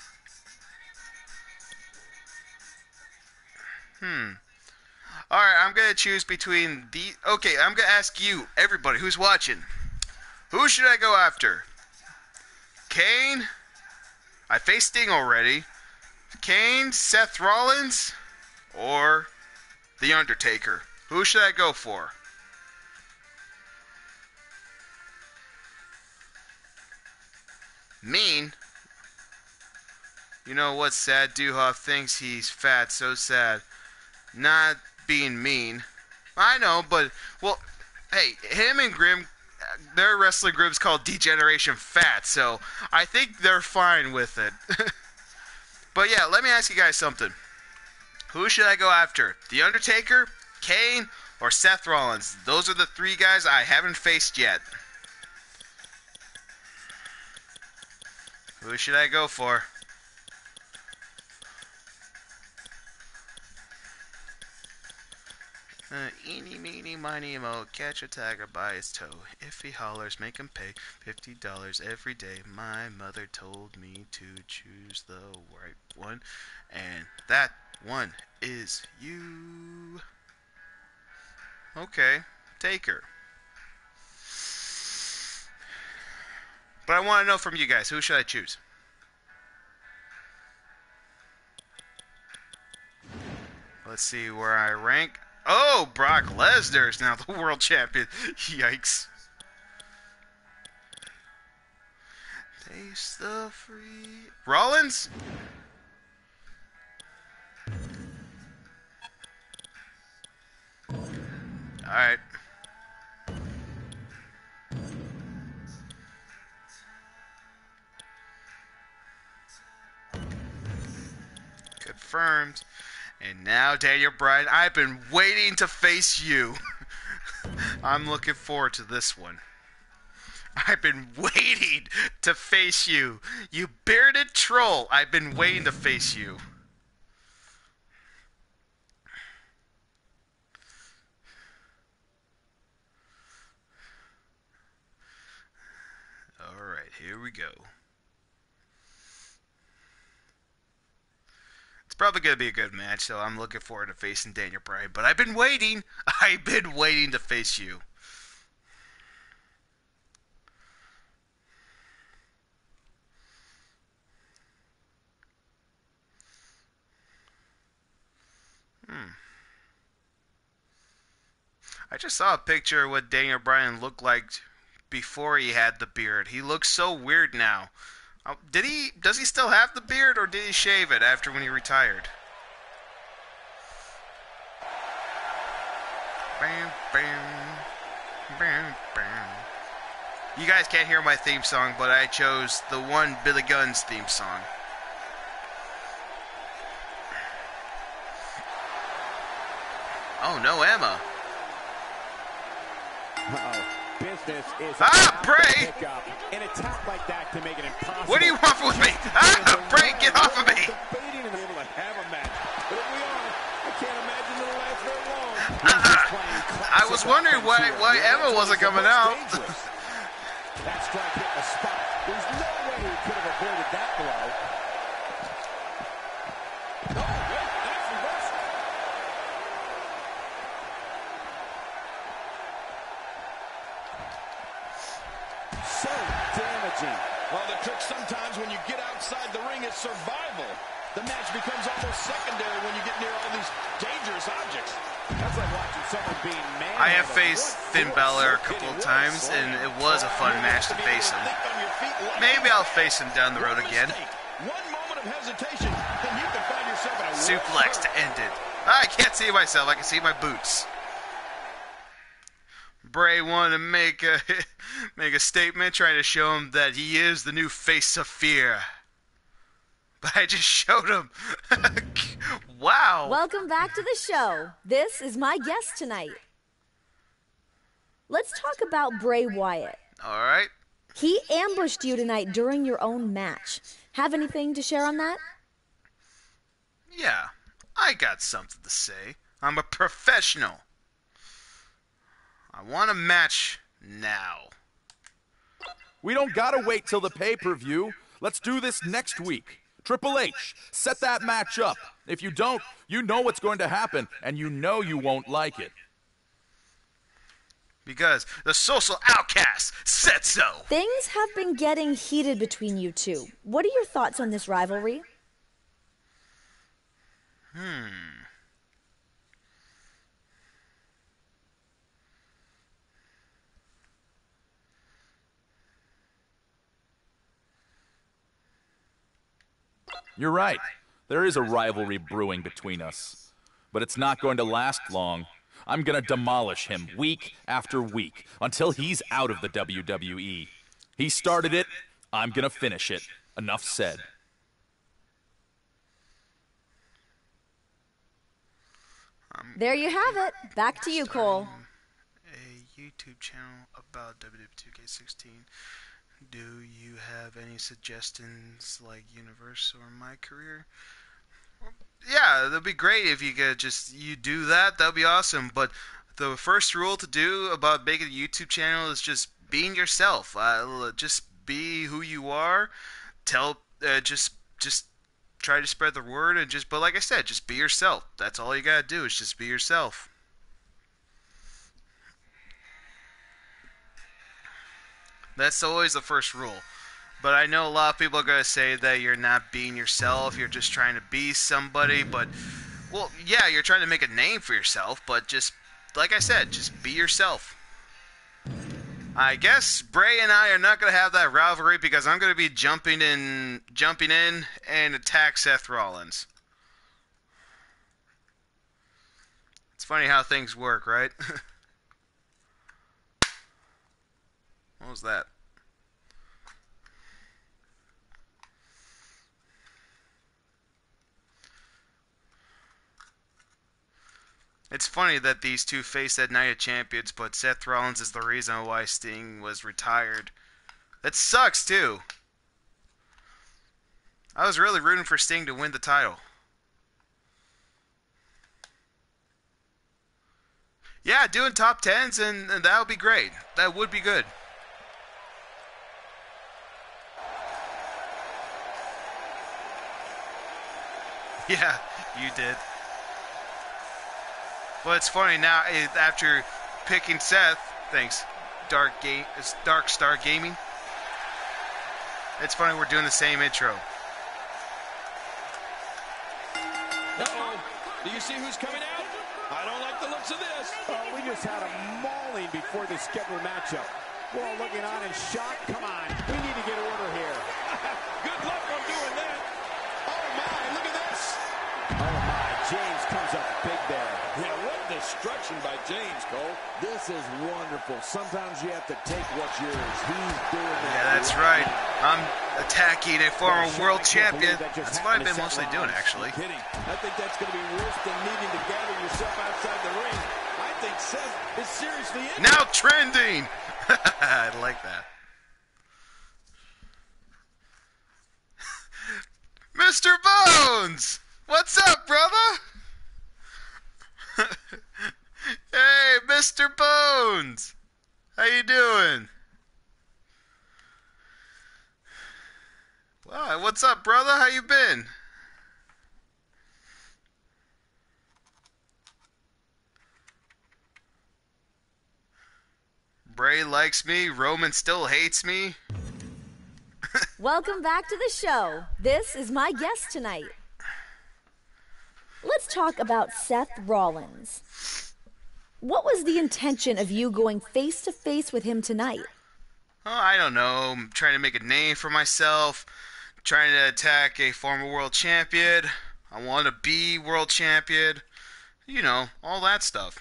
Hmm. Alright, I'm going to choose between the... Okay, I'm going to ask you, everybody who's watching. Who should I go after? Kane? I faced Sting already. Kane, Seth Rollins, or The Undertaker? Who should I go for? Mean? You know what's sad? Duhoff thinks he's fat, so sad. Not being mean. I know, but, well, hey, him and Grimm, their wrestling group's called Degeneration Fat, so I think they're fine with it. But yeah, let me ask you guys something. Who should I go after? The Undertaker, Kane, or Seth Rollins? Those are the three guys I haven't faced yet. Who should I go for? Uh, eeny, meeny, miny, mo, catch a tiger by his toe. If he hollers, make him pay fifty dollars every day. My mother told me to choose the right one, and that one is you. Okay, Taker. But I want to know from you guys, who should I choose? Let's see where I rank. Oh, Brock Lesnar is now the world champion. Yikes. Taste the free... Rollins? Alright. Confirmed. And now, Daniel Bryan, I've been waiting to face you. I'm looking forward to this one. I've been waiting to face you. You bearded troll. I've been waiting to face you. Alright, here we go. Probably going to be a good match, so I'm looking forward to facing Daniel Bryan. But I've been waiting. I've been waiting to face you. Hmm. I just saw a picture of what Daniel Bryan looked like before he had the beard. He looks so weird now. Uh, did he? Does he still have the beard, or did he shave it after when he retired? Bam, bam, bam, bam. You guys can't hear my theme song, but I chose the one Billy Gunn's theme song. Oh, no Emma. Uh-oh. Business is ah, Bray! An attack like that can make it impossible. What do you want with me? Ah, Bray, get off of me! Debating and able to have a match. But if we are, I can't imagine it'll last very long. Uh, I was wondering why why yeah, Emma wasn't coming out. That strike hit the spot. There's no way he could have avoided that blow. Oh, wait, that's reversed. So damaging. Well, the trick sometimes when you get outside the ring is survival. The match becomes almost secondary when you get near all these dangerous objects. That's like watching someone being manhandled. I have faced Finn Balor a couple of times, and it was a fun match to face him. Maybe I'll face him down the road again. One moment of hesitation, and you can find yourself in a Suplex to end it. I can't see myself. I can see my boots. Bray wanted to make a make a statement, trying to show him that he is the new face of fear. But I just showed him. Wow. Welcome back to the show. This is my guest tonight. Let's talk about Bray Wyatt. All right. He ambushed you tonight during your own match. Have anything to share on that? Yeah, I got something to say. I'm a professional. I want a match now. We don't gotta wait till the pay-per-view. Let's do this next week. Triple H, set that match up. If you don't, you know what's going to happen, and you know you won't like it. Because the social outcast said so. Things have been getting heated between you two. What are your thoughts on this rivalry? Hmm. You're right. There is a rivalry brewing between us. But it's not going to last long. I'm going to demolish him week after week until he's out of the W W E. He started it. I'm going to finish it. Enough said. There you have it. Back to you, Cole. A YouTube channel about W W E two K sixteen. Do you have any suggestions like Universe or Mycareer? Yeah, that'd be great if you could just you do that. That'd be awesome. But the first rule to do about making a YouTube channel is just being yourself. Uh, just be who you are. Tell, uh, just just try to spread the word and just. But like I said, just be yourself. That's all you gotta do is just be yourself. That's always the first rule. But I know a lot of people are going to say that you're not being yourself, you're just trying to be somebody, but, well, yeah, you're trying to make a name for yourself, but just, like I said, just be yourself. I guess Bray and I are not going to have that rivalry because I'm going to be jumping in, jumping in and attack Seth Rollins. It's funny how things work, right? What was that? It's funny that these two faced that Night of Champions, but Seth Rollins is the reason why Sting was retired. That sucks, too. I was really rooting for Sting to win the title. Yeah, doing top tens, and, and that would be great. That would be good. Yeah, you did. Well, it's funny now, after picking Seth, thanks, Dark Game, it's Dark Star Gaming. It's funny we're doing the same intro. Uh-oh. Do you see who's coming out? I don't like the looks of this. Oh, we just had a mauling before this scheduled matchup. Well, looking on in shock. Come on. We need to get order here. Good luck on doing that. Oh, my. Look at this. Oh, my. James comes up big there. Yeah, what destruction by James, Cole. This is wonderful. Sometimes you have to take what's yours. He's doing that. Yeah, that's right. I'm attacking a former world champion. That's what I've been mostly doing, actually. Kidding. I think that's going to be worse than needing to gather yourself outside the ring. I think Seth is seriously injured. Now trending. I like that. Mister Bones! What's up, brother? Hey, Mister Bones! How you doing? Wow, what's up, brother? How you been? Bray likes me. Roman still hates me. Welcome back to the show. This is my guest tonight. Let's talk about Seth Rollins. What was the intention of you going face to face with him tonight? Oh, I don't know. I'm trying to make a name for myself. Trying to attack a former world champion. I want to be world champion. You know, all that stuff.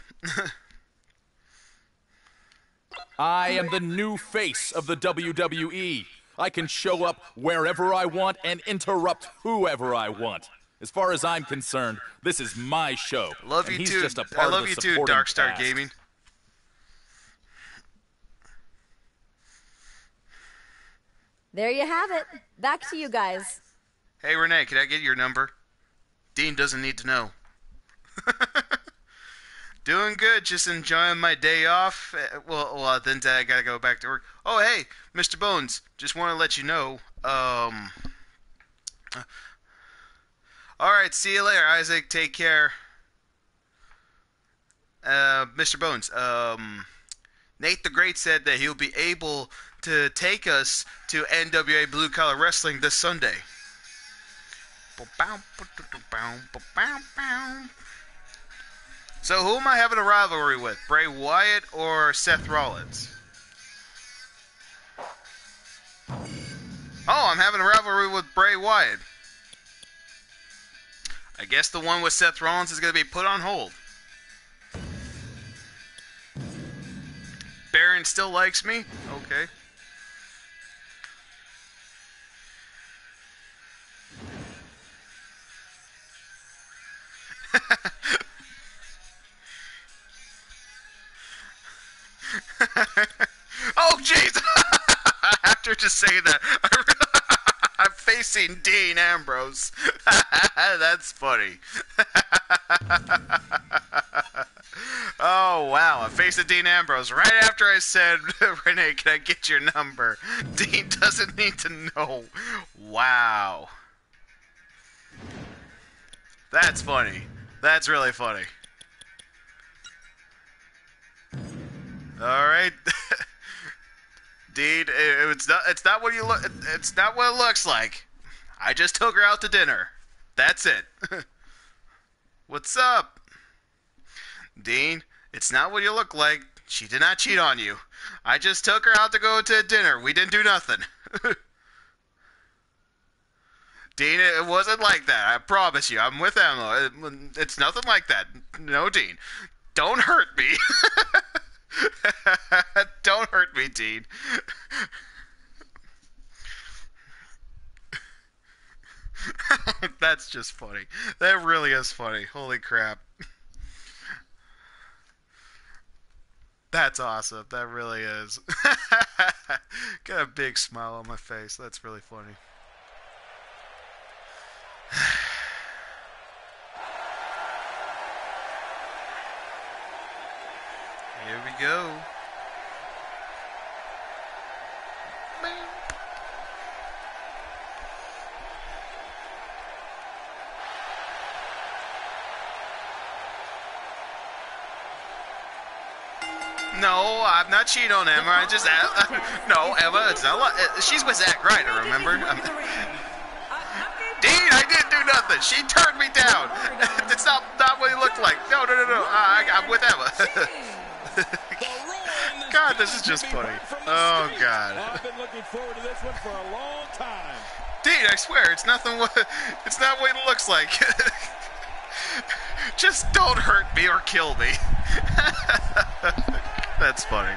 I am the new face of the W W E. I can show up wherever I want and interrupt whoever I want. As far as I'm concerned, this is my show. Love and you he's too. Just a I part love of the you too, supporting Darkstar cast. Gaming. There you have it. Back to you guys. Hey, Renee, can I get your number? Dean doesn't need to know. Doing good, just enjoying my day off. Uh, Well, well, then I gotta go back to work. Oh, hey, Mister Bones, just want to let you know. Um. uh, all right, see you later, Isaac. Take care. Uh, Mister Bones. Um, Nate the Great said that he'll be able to take us to N W A Blue Collar Wrestling this Sunday. So who am I having a rivalry with? Bray Wyatt or Seth Rollins? Oh, I'm having a rivalry with Bray Wyatt. I guess the one with Seth Rollins is going to be put on hold. Baron still likes me? Okay. Oh, jeez! After just saying that, I'm facing Dean Ambrose. That's funny. Oh, wow. I'm facing Dean Ambrose right after I said, Renee, can I get your number? Dean doesn't need to know. Wow. That's funny. That's really funny. All right, Dean. It, it's not. It's not what you look. It's not what it looks like. I just took her out to dinner. That's it. What's up, Dean? It's not what you look like. She did not cheat on you. I just took her out to go to dinner. We didn't do nothing. Dean, it wasn't like that. I promise you. I'm with Emma. It, it's nothing like that. No, Dean. Don't hurt me. Don't hurt me, Dean. That's just funny. That really is funny. Holy crap. That's awesome. That really is. Got a big smile on my face. That's really funny. Here we go. No, I'm not cheating on Emma. I just uh, no, Emma. It's not. Uh, she's with Zack Ryder. Remember? Um, Dean, I didn't do nothing. She turned me down. It's not not what he looked like. No, no, no, no. Uh, I, I'm with Emma. God, this is just funny. Oh, God. I've been looking forward to this one for a long time. Dean, I swear, it's nothing what, it's not what it looks like. Just don't hurt me or kill me. That's funny.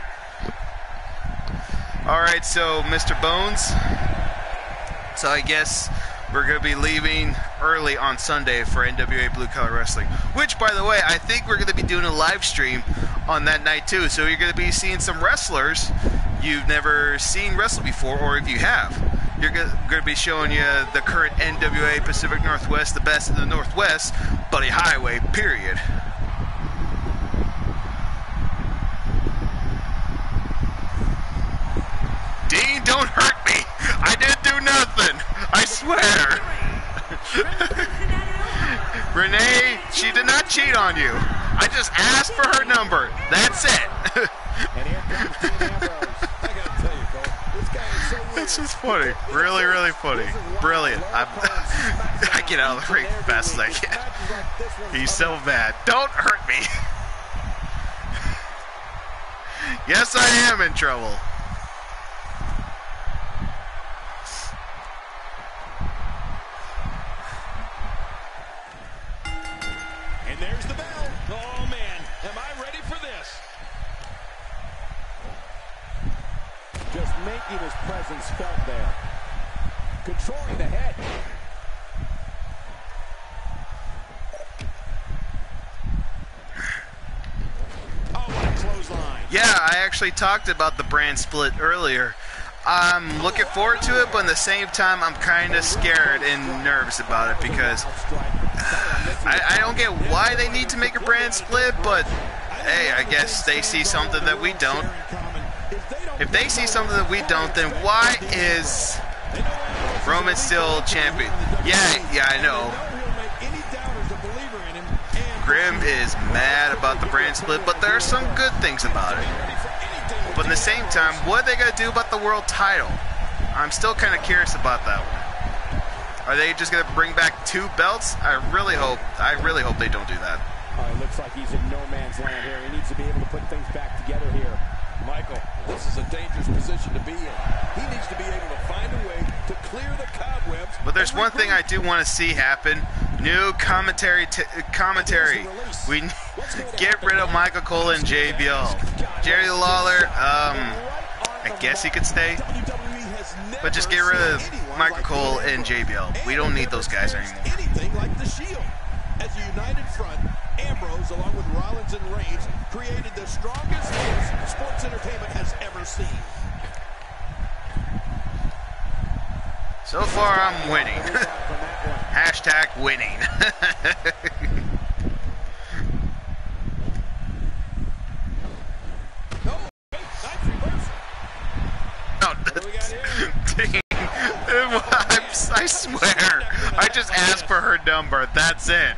Alright, so, Mister Bones. So I guess we're going to be leaving early on Sunday for N W A Blue Collar Wrestling. Which, by the way, I think we're going to be doing a live stream on that night too. So you're going to be seeing some wrestlers you've never seen wrestle before, or if you have, you're going to be showing you the current N W A Pacific Northwest, the best in the Northwest, Buddy Highway, period. Dean, don't hurt me. I didn't do nothing. I swear. Renee, she did not cheat on you. I just asked for her number. That's it. And here comes Dean Ambrose. I gotta tell you, Cole, this guy is so weird. It's just funny. Really, really funny. Brilliant. I'm, I get out of the ring as fast as I can. He's so mad. Don't hurt me. Yes, I am in trouble. And there's the bell. Oh, man, am I ready for this? Just making his presence felt there. Controlling the head. Oh, what a clothesline. Yeah, I actually talked about the brand split earlier. I'm looking forward to it, but at the same time, I'm kind of scared and nervous about it because I, I don't get why they need to make a brand split, but hey, I guess they see something that we don't. If they see something that we don't, then why is Roman still champion? Yeah, yeah, I know. Grim is mad about the brand split, but there are some good things about it. But at the same time, what are they going to do about the world title? I'm still kind of curious about that one. Are they just going to bring back two belts? I really hope, I really hope they don't do that. Oh, it looks like he's in no man's land here. He needs to be able to put things back together here. Michael, this is a dangerous position to be in. He needs to be able to find a way to clear the cobwebs. But there's one thing I do want to see happen. New commentary t commentary. We get rid of Michael Cole and J B L. Jerry Lawler, um, I guess he could stay. But just get rid of Michael Cole and J B L. We don't need those guys anymore. Anything like the Shield. As a united front, Ambrose, along with Rollins and Reigns, created the strongest force sports entertainment has ever seen. So far, I'm winning. Hashtag winning. I swear, I just asked for her number. That's it.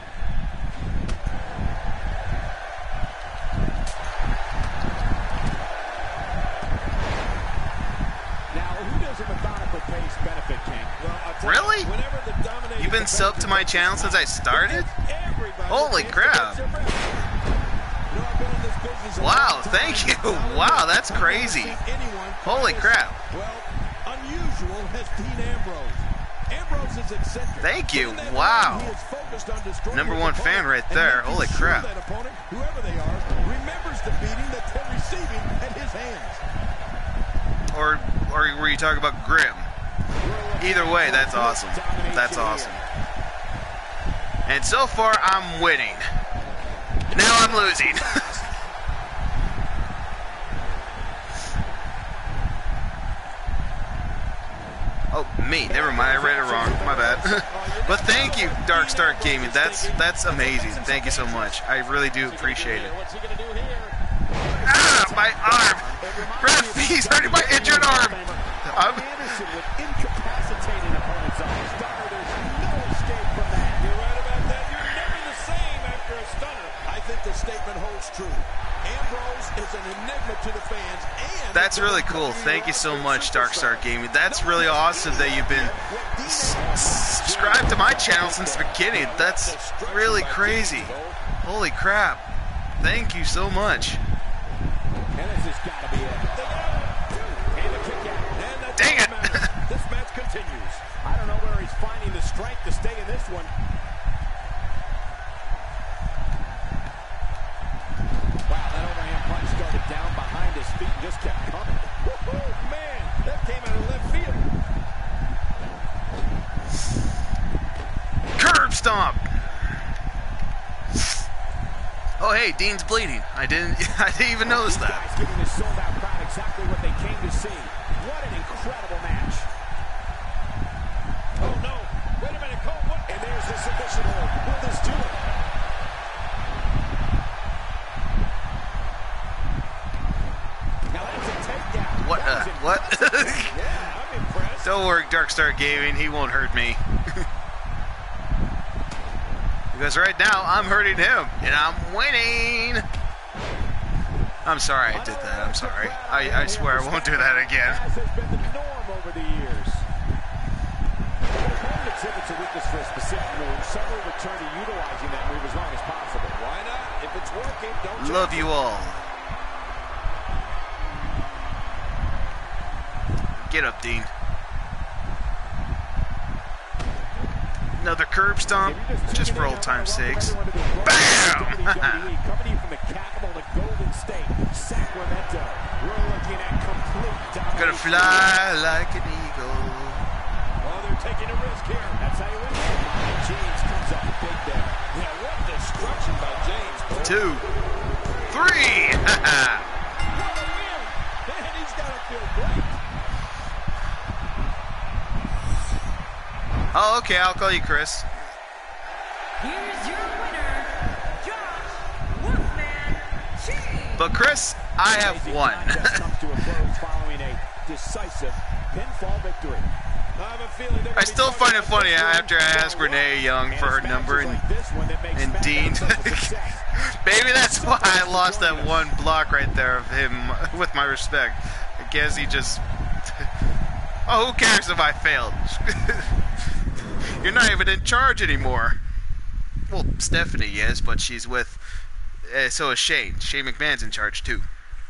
Now, who does a methodical pace benefit, King? Well, Really? You, You've been subbed to my channel since I started? Holy crap. Wow, thank you. Wow, that's crazy. Holy crap. Well, unusual has Dean Ambrose. Ambrose is eccentric. Thank you. Wow. He is focused on destroying Number his one opponent fan right and there. making Holy sure crap. that opponent, whoever they are, remembers the beating that they're receiving at his hands. Or, or were you talking about Grim? Either way, that's awesome. That's awesome. And so far, I'm winning. Now I'm losing. Oh, me. Never mind. I read it wrong. My bad. But thank you, Dark Star Gaming. That's that's amazing. Thank you so much. I really do appreciate it. Ah, my arm. Ref, he's hurting my injured arm. I'm Anderson with incapacitating opponent's eyes. Stunner, there's no escape from that. You're right about that. You're never the same after a stunner. I think the statement holds true. Ambrose is an enigma to the fans. And That's really cool. Thank you so much, Dark Star Gaming. That's really awesome that you've been subscribed to my channel since the beginning. That's really crazy. Holy crap. Thank you so much. And this has got Dang it! This match continues. I don't know where he's finding the strength to stay in this one. Wow, that overhand punch started down behind his feet and just kept coming. Woo-hoo, man, that came out of left field. Curb stomp! Oh, hey, Dean's bleeding. I didn't I didn't even notice These that. guys giving this sold-out crowd exactly what they came to see. What an incredible match. Oh, no. Wait a minute, Cole. What? And there's the submission hold. Will this do it? Now that's a takedown. What? That Uh, was what? Yeah, I'm impressed. Don't worry, Darkstar Gaming. He won't hurt me. Because right now, I'm hurting him. And I'm winning. I'm sorry I did that. I'm sorry. I, I swear I won't do that again. As has been the norm over the years. If an opponent exhibits a weakness for a specific move, some will return to utilizing that move as long as possible. Why not? If it's working, don't Love change you it. all. Get up, Dean. Another curb stomp, just for old time's sakes. Bam! Coming to you from the capital of the Golden State, Sacramento. We're looking at complete domination. Gonna fly like an eagle. Oh, they're taking a risk here. That's how you win. And James comes up big there. Yeah, what destruction by James. Two, three. What a win. Man, he's got to feel great. Oh, okay, I'll call you Chris. Here's your winner, Josh Wolfman Cheese. But Chris, I have Amazing won. contest comes to a close following a decisive pinfall victory. I have a feeling they're I gonna be still talking find it about funny this one. after I asked Renee Young for her And it's number, matches and, like this one that makes and SmackDown Dean. such a success. Maybe that's why I lost that one block right there of him with my respect. I guess he just. Oh, who cares if I failed? You're not even in charge anymore. Well, Stephanie is, but she's with. Uh, so is Shane. Shane McMahon's in charge too.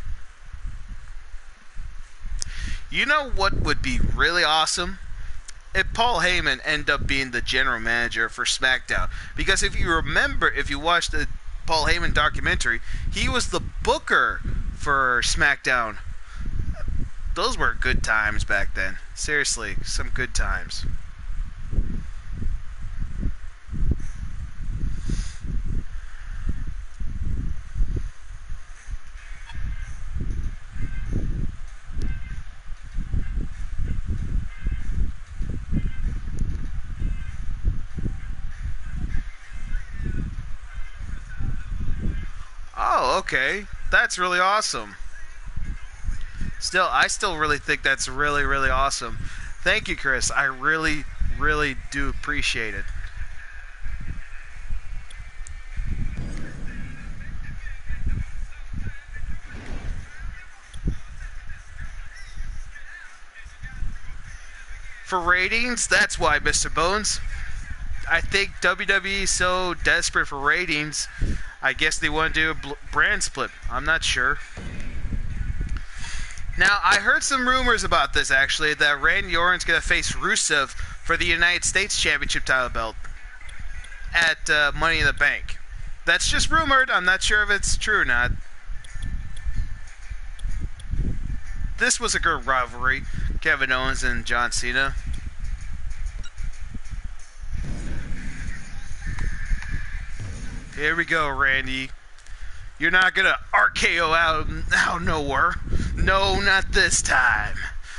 You know what would be really awesome? If Paul Heyman ended up being the general manager for SmackDown. Because if you remember, if you watched the Paul Heyman documentary, he was the booker for SmackDown. Those were good times back then. Seriously, some good times. Oh, okay. That's really awesome. Still, I still really think that's really, really awesome. Thank you, Chris. I really, really do appreciate it. For ratings, that's why, Mister Bones. I think W W E is so desperate for ratings, I guess they want to do a bl- brand split. I'm not sure. Now, I heard some rumors about this, actually, that Randy Orton's going to face Rusev for the United States Championship title belt at uh, Money in the Bank. That's just rumored. I'm not sure if it's true or not. This was a good rivalry. Kevin Owens and John Cena. Here we go, Randy. You're not gonna R K O out out of nowhere. No, not this time.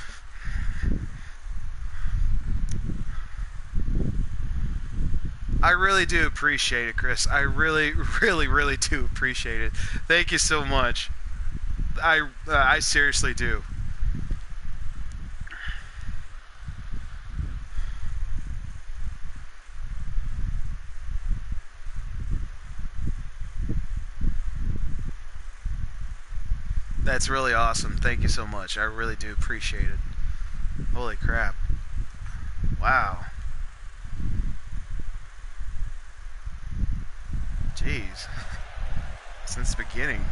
I really do appreciate it, Chris. I really, really, really do appreciate it. Thank you so much. I, uh, I seriously do. That's really awesome. Thank you so much. I really do appreciate it. Holy crap. Wow. Jeez. Since the beginning.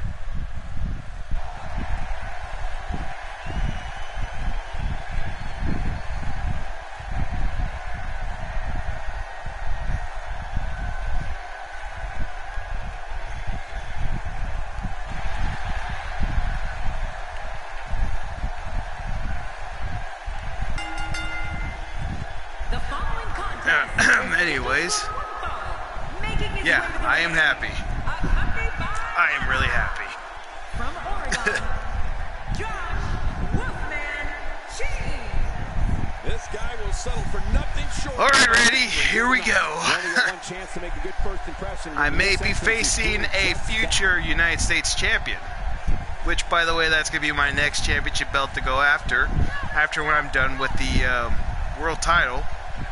boys. Yeah, I am happy. I am really happy. From Oregon, Josh Wolfman Cheese. This guy will settle for nothing short. All right, Randy, here we go. One chance to make a good first impression. I may be facing a future United States champion, which, by the way, that's going to be my next championship belt to go after, after when I'm done with the um, world title.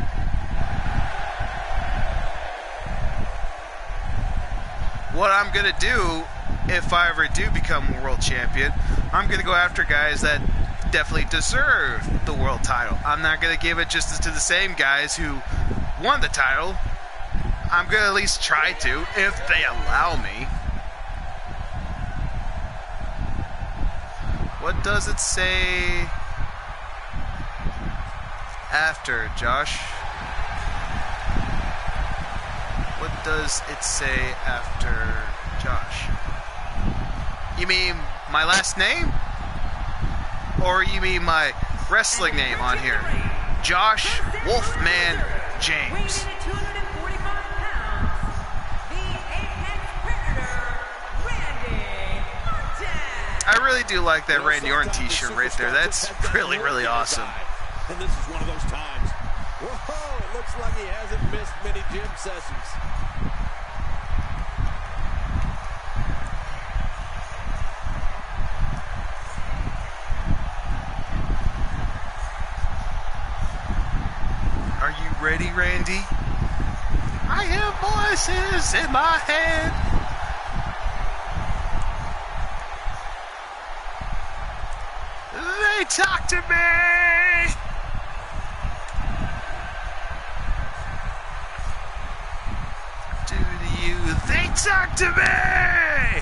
What I'm going to do, if I ever do become world champion, I'm going to go after guys that definitely deserve the world title. I'm not going to give it just to the same guys who won the title. I'm going to at least try to, if they allow me. What does it say after, Josh? What does it say after Josh? You mean my last name? Or you mean my wrestling name on here? Josh Wolfman James. I really do like that Randy Orton t-shirt right there. That's really, really awesome. And this is one of those times. Whoa, it looks like he hasn't missed many gym sessions. Are you ready, Randy? I hear voices in my head. They talk to me. Do you? They talk to me.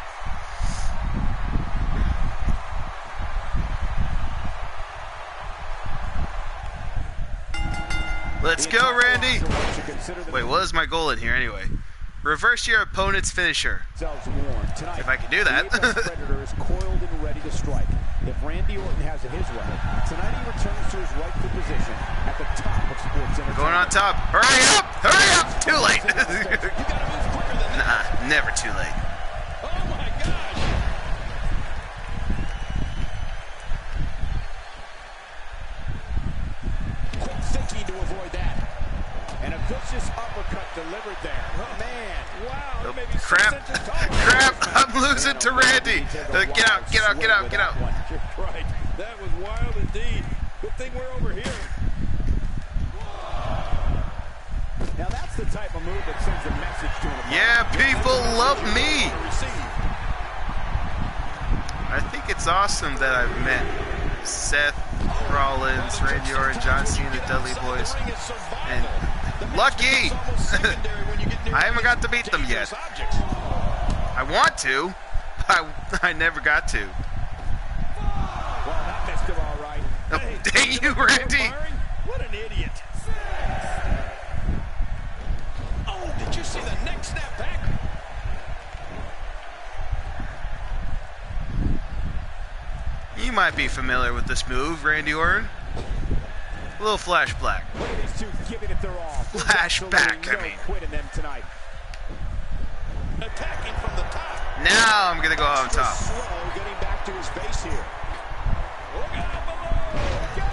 Let's go, Randy. Wait, what is my goal in here anyway? Reverse your opponent's finisher. If I can do that. Predator is coiled and ready to strike. If Randy Orton has it his way, tonight he returns to his rightful position at the top of sports entertainment. Going on top. Hurry up! Hurry up! Too late. Nah, never too late. Oh my gosh! Quick thinking to avoid that. And a vicious uppercut delivered there. Oh, man. Wow. Oh, crap. Crap. I'm losing to Randy. Uh, get out, get out, get out, get out. You're right. That was wild indeed. Good thing we're over here. Now that's the type of move that sends a message to an opponent. Yeah, people love me. I think it's awesome that I've met Seth Rollins, Randy Orton, John Cena, the Dudley Boys, and lucky I haven't got to meet them yet. I want to. I I never got to. Well, that missed him all right. Oh, dang you, Randy! What an idiot! Oh, did you see the neck snap back? Oh, You might be familiar with this move, Randy Orton. A little flashback. Look at these two giving it their all. Flashback, I mean. Quit in them tonight. Attacking from the top. Now I'm gonna go on top. Slow, getting back to his base here. Look out below.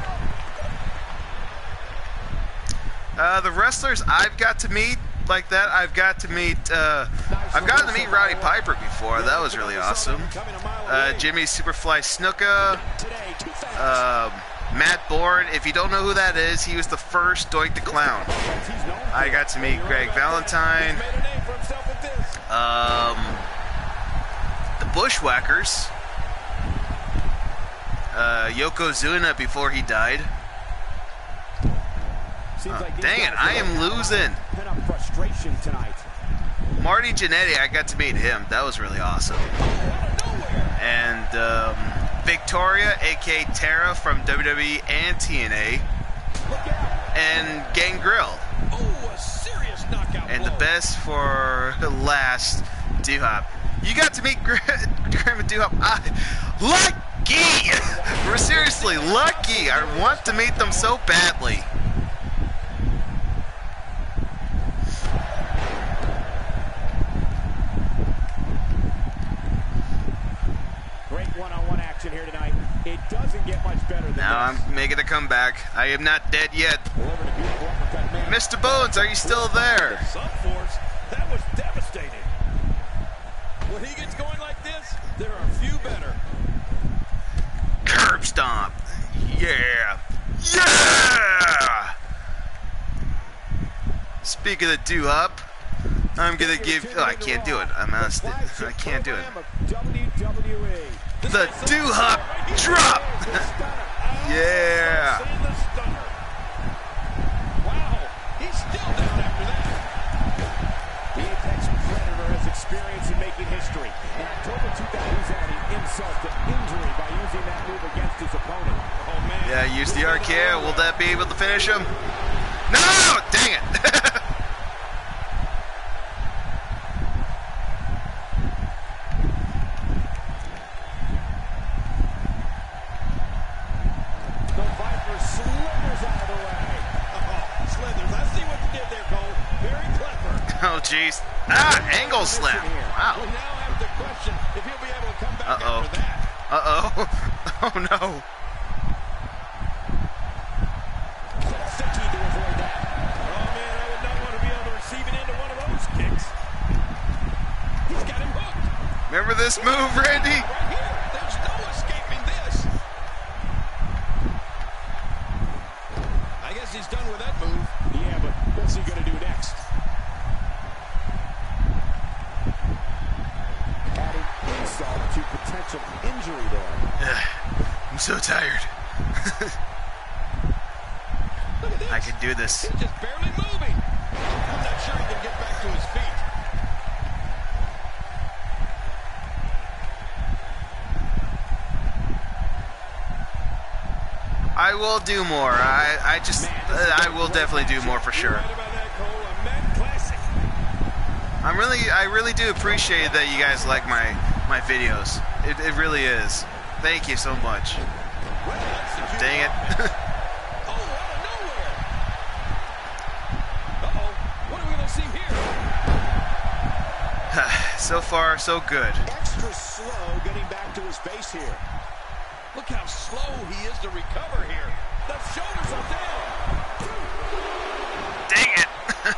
Uh, the wrestlers I've got to meet like that, I've got to meet. Uh, I've gotten to meet Roddy Piper before. That was really awesome. Uh, Jimmy Superfly Snuka. Um, Matt Bourne. If you don't know who that is, he was the first Doink the Clown. I got to meet Greg Valentine. Um, the Bushwhackers. Uh, Yokozuna before he died. Oh, dang it, I am losing. Frustration tonight. Marty Jannetty, I got to meet him. That was really awesome. And um, Victoria, a k a. Tara from W W E and T N A. And Gangrel. Oh, a serious knockout And the blow. best for last, Doo-Hop. You got to meet Graham and Doo-Hop. I, lucky! We're seriously lucky. I want to meet them so badly. I'm making a comeback. I am not dead yet. Delivered a beautiful uppercut, man. Mister Bones, are you still there? Some force. That was devastating. When he gets going like this, there are few better. Curb stomp. Yeah. Yeah! Speaking of do up, I'm gonna give. Oh, I can't do it. I'm honest. I can't do it. The do hop drop. Yeah. Wow, he's still down after that. The Apex Predator has experience in making history. In October two thousand, he's adding insult to injury by using that move against his opponent. Oh man. Yeah, use the R K O. Will that be able to finish him? No! Dang it! The Viper slithers out of the way. Oh, Slithers, I see what you did there, Cole. Very clever. Oh, jeez. Ah, angle slam. We Wow. now have to question if he'll be able to come back Uh-oh. after that. Uh-oh. Oh, no. So key to avoid that. Oh man, I would not want to be able to receive it into one of those kicks. He's got him hooked. Remember this move, Randy? Right here. There's no escaping this. I guess he's done with that move. Yeah, but what's he going to do next? Adding insult to potential injury there. Ugh, I'm so tired. Look at this. I can do this. He's just barely moving. I'm not sure he can get back to his feet. I will do more. I, I just, uh, I will definitely do more for sure. You're right about that, Cole. A Met classic. I'm really, I really do appreciate that you guys like my, my videos. It, it really is. Thank you so much. Well executed. Dang it. Oh, out of nowhere. Uh-oh. What are we going to see here? So far, so good. Extra slow getting back to his base here. Look how slow he is to recover here. The shoulders are down. Dang it.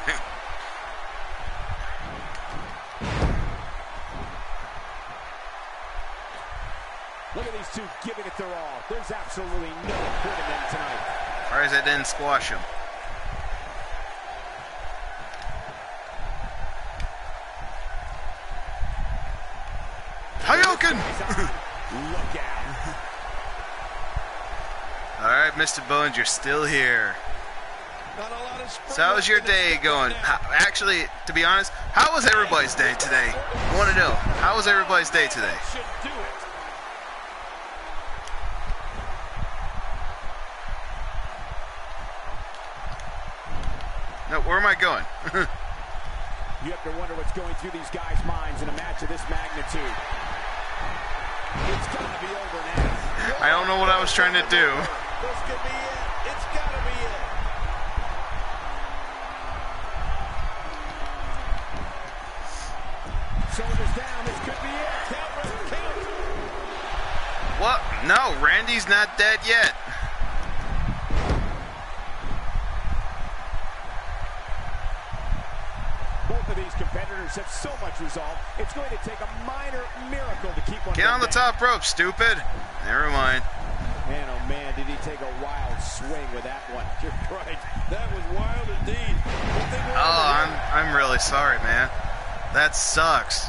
Look at these two giving it their all. There's absolutely no quitting them tonight. Or as I didn't squash him. Hadouken! Look out. Alright, Mister Bones, you're still here. Not a lot of spring So how was your left in this day step going? now. How, actually, to be honest, how was everybody's day today? I want to know. How was everybody's day today? That should do it. No, where am I going? You have to wonder what's going through these guys' minds in a match of this magnitude. It's got to be over now. I don't know what I was trying to do. This could be it. It's got to be it. Shoulders down. This could be it. Count, Red, count. What? No, Randy's not dead yet. Both of these competitors have so much resolve. It's going to take a minor miracle to keep one. Get on the down. top rope, stupid. Never mind. Man, oh man, did he take a wild swing with that one. You're right. That was wild indeed. Good thing we're Oh, over I'm here. I'm really sorry, man. That sucks.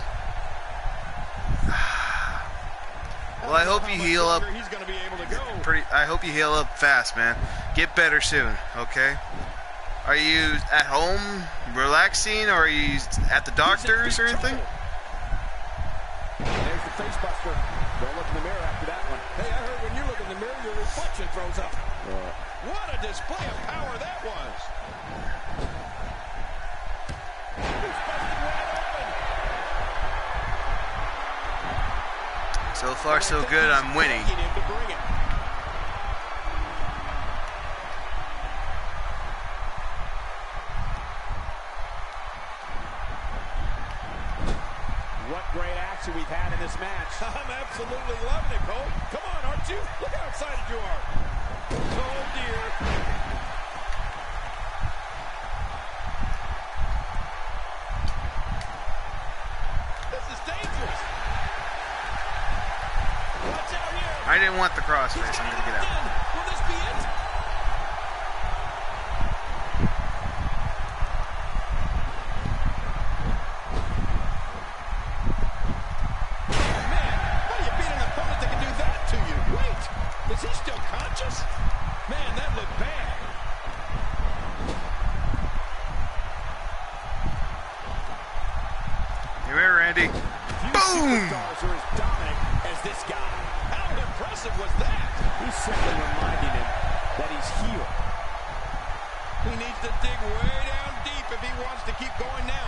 Well, I hope you How much heal up longer he's going to be able to go. pretty. I hope you heal up fast, man. Get better soon, okay? Are you at home relaxing, or are you at the doctor's or anything? There's the face buster. Don't look in the mirror after that one. Hey, I heard when you look in the mirror, your reflection throws up. What a display of power that was. He's busted wide open. So far, so good. I'm winning. Begging him to bring it. What great action we've had in this match. I'm absolutely loving it, Cole. Come on, aren't you? Look how excited you are. Oh, dear. This is dangerous. Watch out here. I didn't want the crossface. I'm going to get out. Will this be it? Man, how do you beat an opponent that can do that to you? Wait, is he still conscious? Man, that looked bad. You here, Randy? Few Boom! superstars are as dominant as this guy. How impressive was that? He's simply reminding him that he's here. He needs to dig way down deep if he wants to keep going now.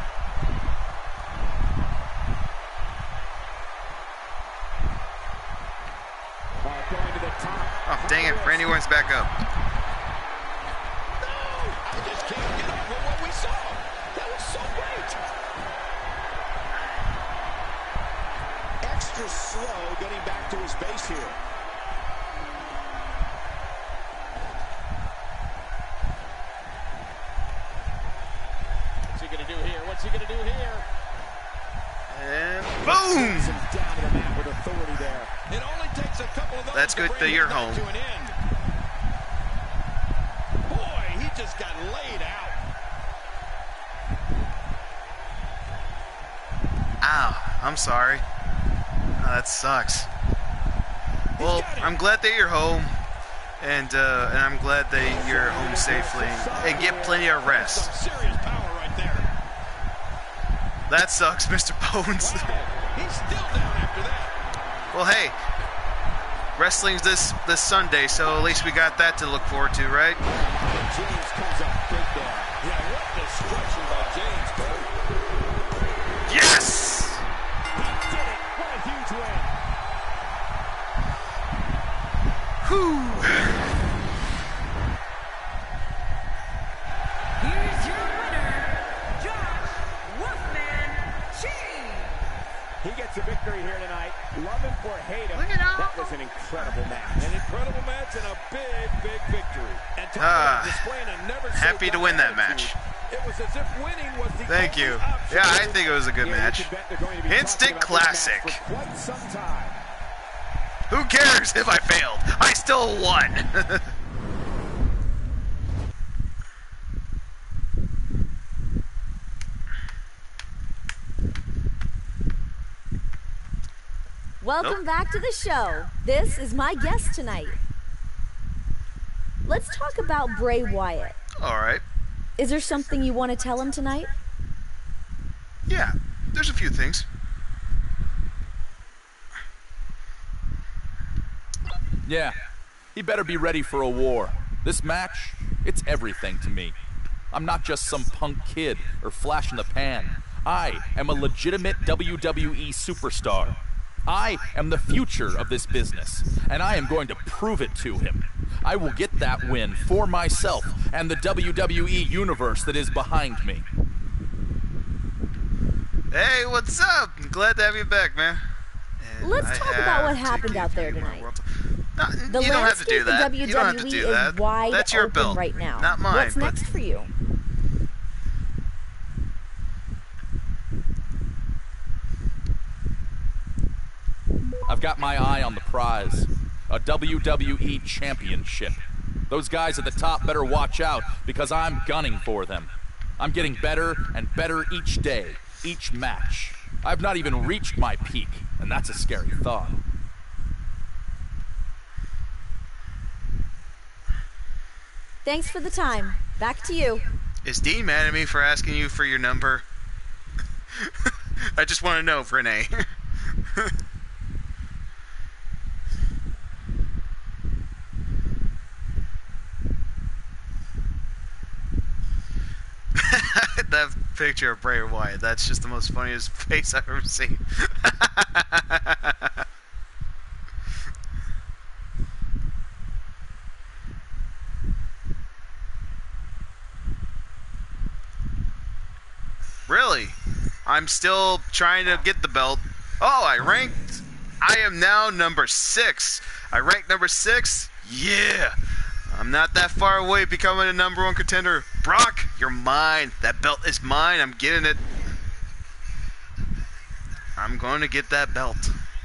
Uh, going to the top. Oh, dang it. Randy Orton's back up. No, I just can't get over what we saw. That was so great. Extra slow getting back to his base here. What's he going to do here? What's he going to do here? And boom! Sends him down to the mat with authority there. It only takes a couple of those That's to good bring that his you're night home. to an end. Boy, he just got laid out. Ow. I'm sorry. Oh, that sucks. Well, I'm glad that you're home. And, uh, and I'm glad that you're home safely. And get plenty of rest. Some serious power right there. That sucks, Mister Bones. He's still down after that. Well, hey. Wrestling's this, this Sunday, so at least we got that to look forward to, right? James comes up big there. Yeah, what destruction by James, bro. Yes! He did it. What a huge win. Whew. Here's your winner, Josh Wolfman James. He gets a victory here tonight. Love him or hate him. Look at all That was an incredible match. An incredible match and a big, big victory. And talk Ah, about displaying a never say happy to die win that attitude. match. It was as if winning was the Thank only you. option. Yeah, I think it was a good Yeah, you match. can bet they're going to be Instant talking about this classic. match for quite some time. Who cares if I failed? I still won. Welcome Nope. back to the show. This is my guest tonight. Let's talk about Bray Wyatt. All right. Is there something you want to tell him tonight? Yeah, there's a few things. Yeah, he better be ready for a war. This match, it's everything to me. I'm not just some punk kid or flash in the pan. I am a legitimate W W E superstar. I am the future of this business, and I am going to prove it to him. I will get that win for myself and the W W E universe that is behind me. Hey, what's up? I'm glad to have you back, man. And Let's I talk about what have to happened give out there you my tonight. world- No, The you don't have to landscape do of that. W You don't have to W E do that. is wide That's your open bill, right now. not mine. What's but next for you? I've got my eye on the prize, a W W E championship. Those guys at the top better watch out because I'm gunning for them. I'm getting better and better each day, each match. I've not even reached my peak, and that's a scary thought. Thanks for the time. Back to you. Is Dean mad at me for asking you for your number? I just want to know, Renee. That picture of Bray Wyatt, that's just the most funniest face I've ever seen. Really? I'm still trying to get the belt. Oh, I ranked. I am now number six. I ranked number six. Yeah. I'm not that far away becoming a number one contender. Brock, you're mine. That belt is mine. I'm getting it. I'm going to get that belt.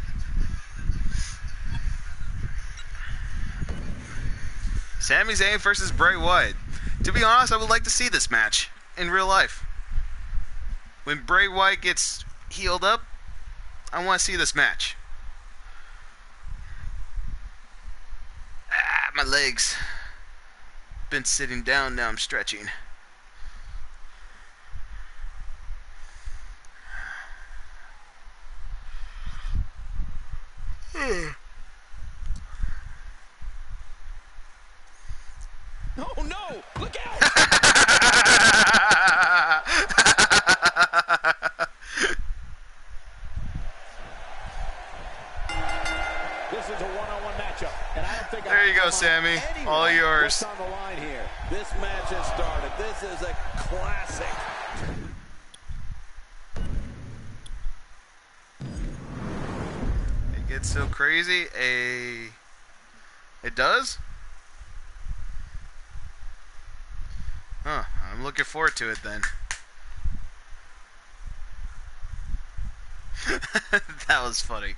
Sami Zayn versus Bray Wyatt. To be honest, I would like to see this match in real life. When Bray Wyatt gets healed up, I want to see this match. Ah, my legs. Been sitting down, now I'm stretching. Oh no! Look out! This is a one-on-one matchup, and I don't think there you go, Sammy. All yours. What's on the line here? This match has started. This is a classic. It gets so crazy. A. It does? Huh. I'm looking forward to it then. That was funny.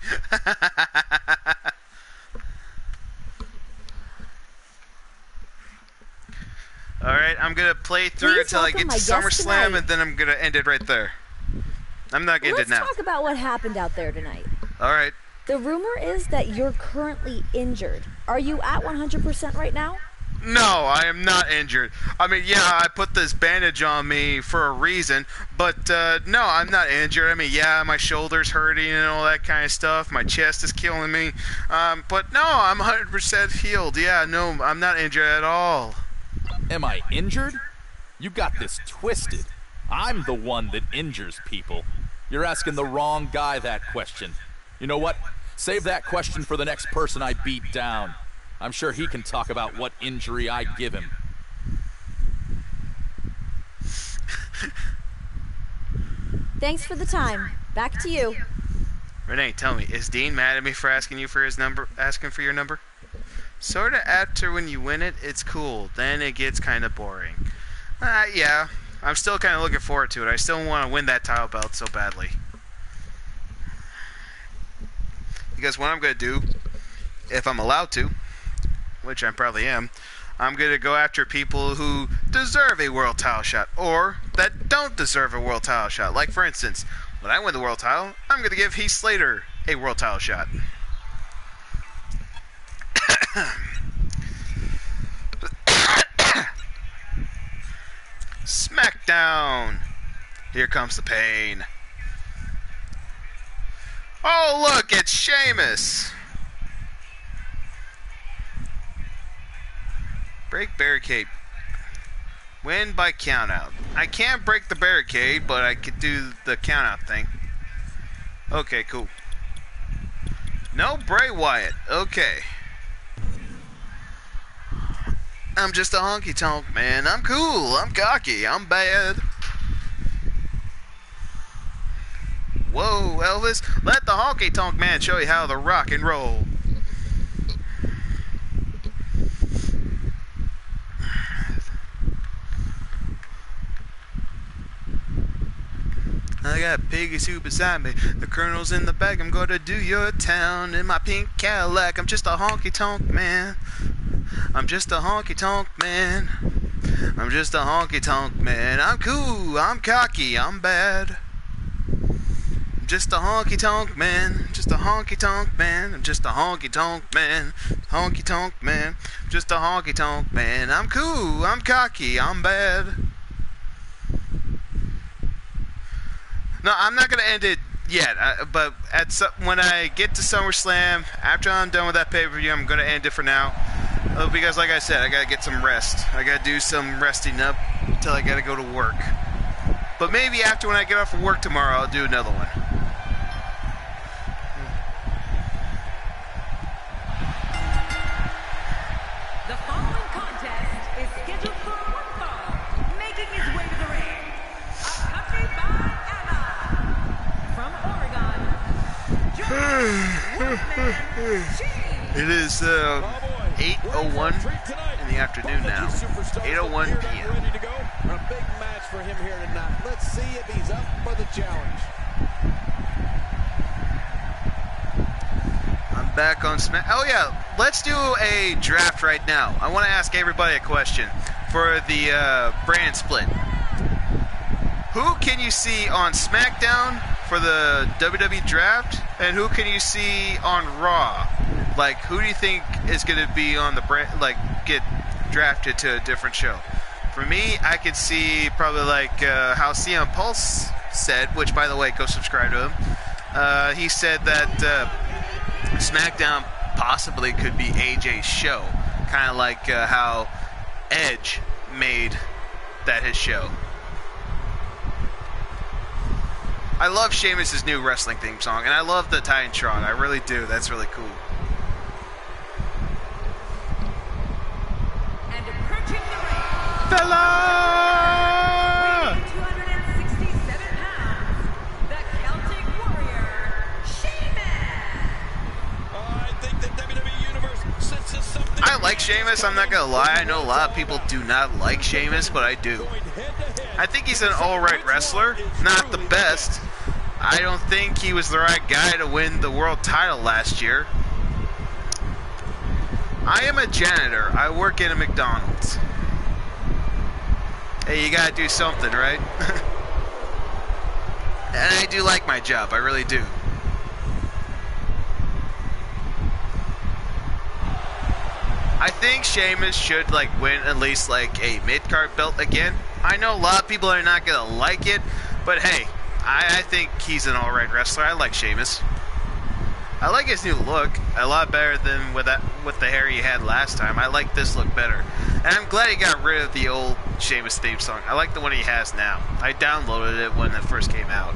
Alright, I'm going to play through Please until I welcome get my to guest SummerSlam, tonight. and then I'm going to end it right there. I'm not going to Let's end it now. talk about what happened out there tonight. Alright. The rumor is that you're currently injured. Are you at one hundred percent right now? No, I am not injured. I mean, yeah, I put this bandage on me for a reason, but uh, no, I'm not injured. I mean, yeah, my shoulder's hurting and all that kind of stuff. My chest is killing me. Um, but no, I'm one hundred percent healed. Yeah, no, I'm not injured at all. Am I injured? You got this twisted. I'm the one that injures people. You're asking the wrong guy that question. You know what? Save that question for the next person I beat down. I'm sure he can talk about what injury I give him. Thanks for the time. Back to you. Renee, tell me, is Dean mad at me for asking you for his number, asking for your number? Sort of after when you win it, it's cool. Then it gets kind of boring. Uh, yeah, I'm still kind of looking forward to it. I still want to win that title belt so badly. Because what I'm going to do, if I'm allowed to, which I probably am, I'm going to go after people who deserve a world title shot, or that don't deserve a world title shot. Like, for instance, when I win the world title, I'm going to give Heath Slater a world title shot. SmackDown. Here comes the pain. Oh, look, it's Sheamus. Break barricade. Win by countout. I can't break the barricade, but I could do the countout thing. Okay, cool. No Bray Wyatt. Okay. I'm just a honky tonk man. I'm cool. I'm cocky. I'm bad. Whoa, Elvis. Let the honky tonk man show you how to rock and roll. I got Piggy Sue beside me. The Colonel's in the back. I'm gonna do your town in my pink Cadillac. I'm just a honky tonk man. I'm just a honky tonk man. I'm just a honky tonk man. I'm cool. I'm cocky. I'm bad. I'm just a honky tonk man. Just a honky tonk man. I'm just a honky tonk man. Honky tonk man. Just a honky tonk man. I'm cool. I'm cocky. I'm bad. No, I'm not going to end it yet, uh, but at su- when I get to SummerSlam, after I'm done with that pay-per-view, I'm going to end it for now. Uh, because, like I said, I got to get some rest. I got to do some resting up until I got to go to work. But maybe after when I get off of work tomorrow, I'll do another one. The following contest is scheduled for one fall, making his way to the ring. Accompanied by Emma from Oregon. Join Wolfman James. It is uh, eight oh one in the afternoon now. eight oh one p m Ready to go. A big match for him here tonight. Let's see if he's up for the challenge. I'm back on Smack. Oh yeah, let's do a draft right now. I want to ask everybody a question for the uh, brand split. Who can you see on SmackDown for the W W E draft, and who can you see on Raw? Like, who do you think is going to be on the brand, like, get drafted to a different show? For me, I could see probably like uh, how C M Pulse said, which, by the way, go subscribe to him. Uh, he said that uh, SmackDown possibly could be A J's show, kind of like uh, how Edge made that his show. I love Sheamus' new wrestling theme song, and I love the Titantron. I really do. That's really cool. And approaching the ring, Fella! weighing two hundred sixty-seven pounds, the Celtic Warrior, Sheamus. I think the W W E Universe senses something. I like Sheamus, I'm not gonna lie. I know a lot of people do not like Sheamus, but I do. I think he's an alright wrestler. Not the best. I don't think he was the right guy to win the world title last year. I am a janitor. I work in a McDonald's. Hey, you gotta do something, right? And I do like my job. I really do. I think Sheamus should like win at least like a mid-card belt again. I know a lot of people are not gonna like it, but hey, I, I think he's an alright wrestler. I like Sheamus. I like his new look a lot better than with that with the hair he had last time. I like this look better, and I'm glad he got rid of the old Sheamus theme song. I like the one he has now. I downloaded it when it first came out.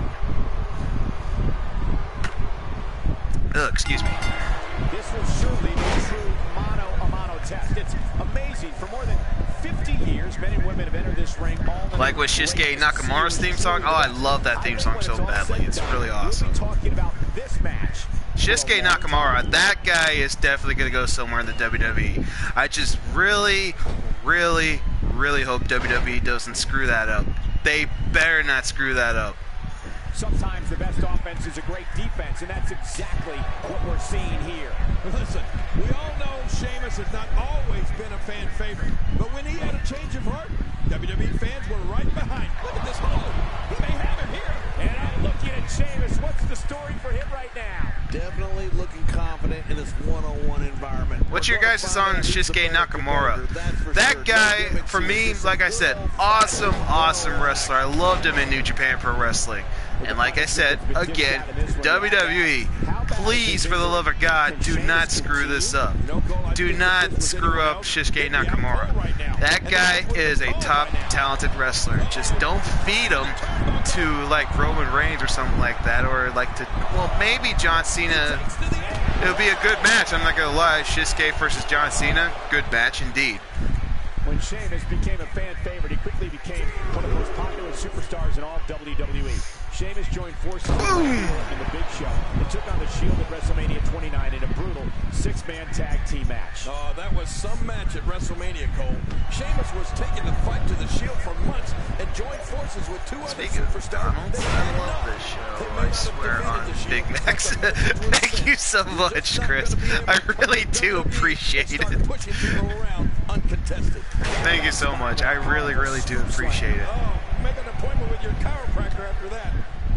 Ugh, excuse me. This will surely be a true mano-a-mano test. It's amazing. For more than fifty years, men and women have entered this ring all in Like with Shinsuke Nakamura's theme song. Oh, I love that theme song so badly. It's really awesome. We'll be talking about this match. Shinsuke Nakamura, that guy is definitely going to go somewhere in the W W E. I just really, really, really hope W W E doesn't screw that up. They better not screw that up. Sometimes the best offense is a great defense, and that's exactly what we're seeing here. Listen, we all know Sheamus has not always been a fan favorite, but when he had a change of heart, W W E fans were right behind. Look at this hole. He may have him here. And I'm looking at Sheamus. What's the story for him right now? Definitely looking confident in this one-on-one environment. What's your guys' on Shinsuke Nakamura? That guy, for me, like I said, awesome, awesome wrestler. I loved him in New Japan Pro Wrestling. And like I said, again, W W E, please, for the love of God, do not screw this up. Do not screw up Shinsuke Nakamura. That guy is a top talented wrestler. Just don't feed him to like Roman Reigns or something like that, or like to, well, maybe John Cena. It'll be a good match, I'm not gonna lie. Shinsuke versus John Cena, good match indeed. When Sheamus became a fan favorite, he quickly became one of the most popular superstars in all of W W E. Sheamus joined forces with in the Big Show and took on the Shield at WrestleMania twenty-nine in a brutal six-man tag team match. Oh, that was some match at WrestleMania, Cole. Sheamus was taking the fight to the Shield for months and joined forces with two other Speaking of superstars. McDonald's, I love this show, I swear on Big Macs. Thank you so much, Chris. I really do appreciate it. Pushing people around uncontested. Thank you so much. I really, really do appreciate it. Oh, make an appointment with your chiropractor after that.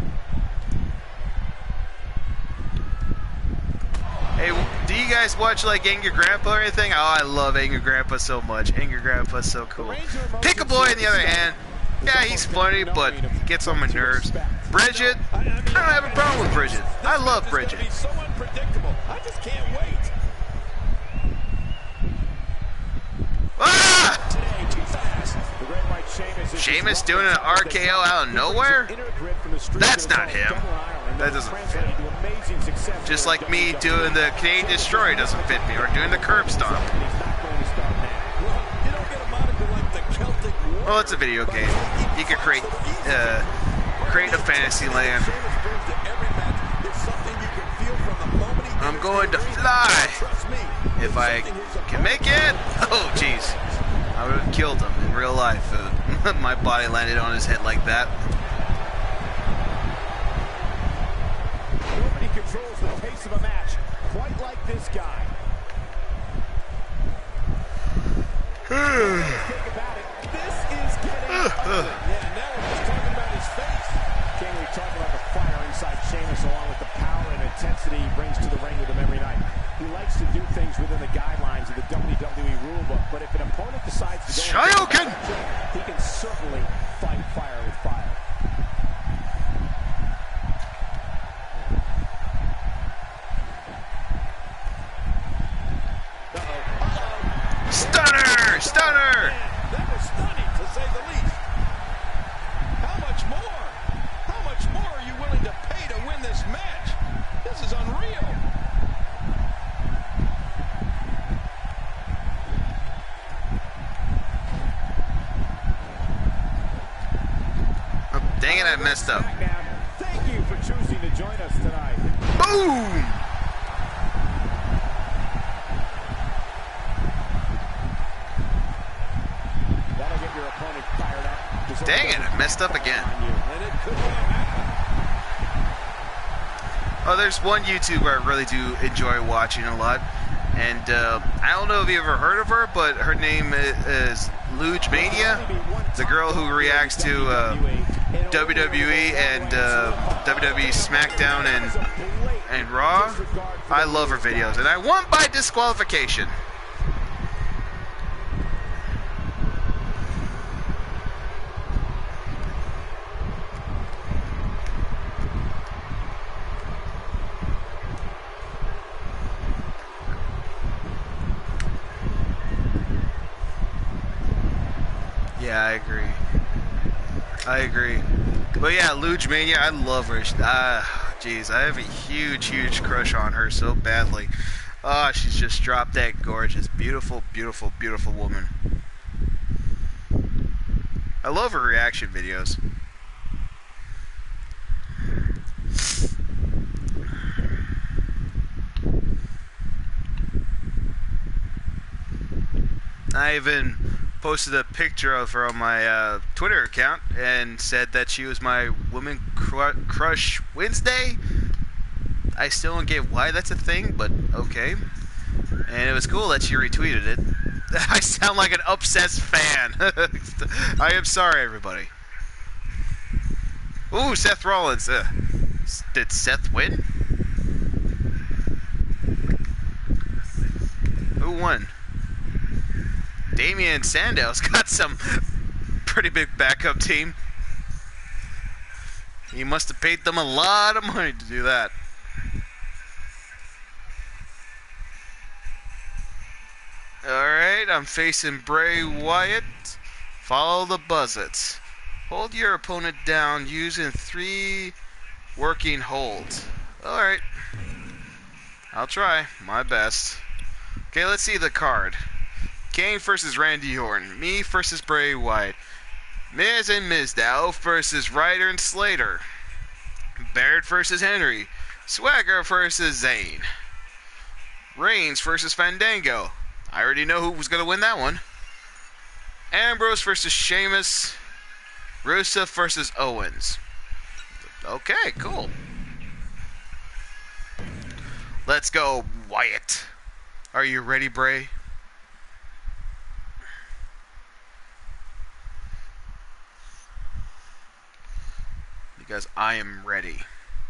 Hey, do you guys watch like Angry Grandpa or anything? Oh, I love Angry Grandpa so much. Angry Grandpa's so cool. Pick a Boy, on the other hand, yeah, he's funny, but he gets on my nerves. Bridget, I don't have a problem with Bridget. I love Bridget. He's so unpredictable. I just can't wait. Ah! The Great White Sheamus is Sheamus doing an R K O out of nowhere? That's not him. That doesn't fit. Just like me doing the Canadian Destroyer doesn't fit me, or doing the curb stomp. Well, it's a video game. You can create, uh, create a fantasy land. I'm going to fly. if I can make it. Oh, jeez. I would have killed him in real life if my body landed on his head like that. Nobody controls the pace of a match quite like this guy. Think about it. This is getting ugly. Yeah, now we're just talking about his face. Can we talk about the fire inside Sheamus along with the power and intensity he brings to the ring with him every night? He likes to do things within the guidelines of the W W E rulebook, but if an opponent decides to go in a direction, he can certainly fight fire with fire. Stunner! Stunner! Man, that was stunning, to say the least. How much more? How much more are you willing to pay to win this match? This is unreal. Oh, dang it, I messed up. Thank you for choosing to join us tonight. Boom! That'll get your opponent fired up. Dang it, I messed up again. And it could not happen. Oh, there's one YouTuber I really do enjoy watching a lot. And uh, I don't know if you ever heard of her, but her name is Luge Mania. The girl who reacts to uh, W W E and uh, W W E SmackDown and, and Raw. I love her videos. And I won by disqualification. Yeah, I agree. I agree. But yeah, Luge Mania, I love her. Ah, jeez, I have a huge, huge crush on her so badly. Ah, she's just drop dead gorgeous, beautiful, beautiful, beautiful woman. I love her reaction videos. I even posted a picture of her on my uh, Twitter account and said that she was my Woman cru Crush Wednesday. I still don't get why that's a thing, but okay. And it was cool that she retweeted it. I sound like an obsessed fan. I am sorry, everybody. Ooh, Seth Rollins. Uh, did Seth win? Who won? Damian Sandow's got some pretty big backup team. He must have paid them a lot of money to do that. Alright, I'm facing Bray Wyatt. Follow the buzzets. Hold your opponent down using three working holds. Alright. I'll try my best. Okay, let's see the card. Kane versus Randy Orton. Me versus Bray Wyatt. Miz and Mizdow versus Ryder and Slater. Barrett versus Henry. Swagger versus Zayn. Reigns versus Fandango. I already know who was going to win that one. Ambrose versus Sheamus. Rusev versus Owens. Okay, cool. Let's go, Wyatt. Are you ready, Bray? Because I am ready.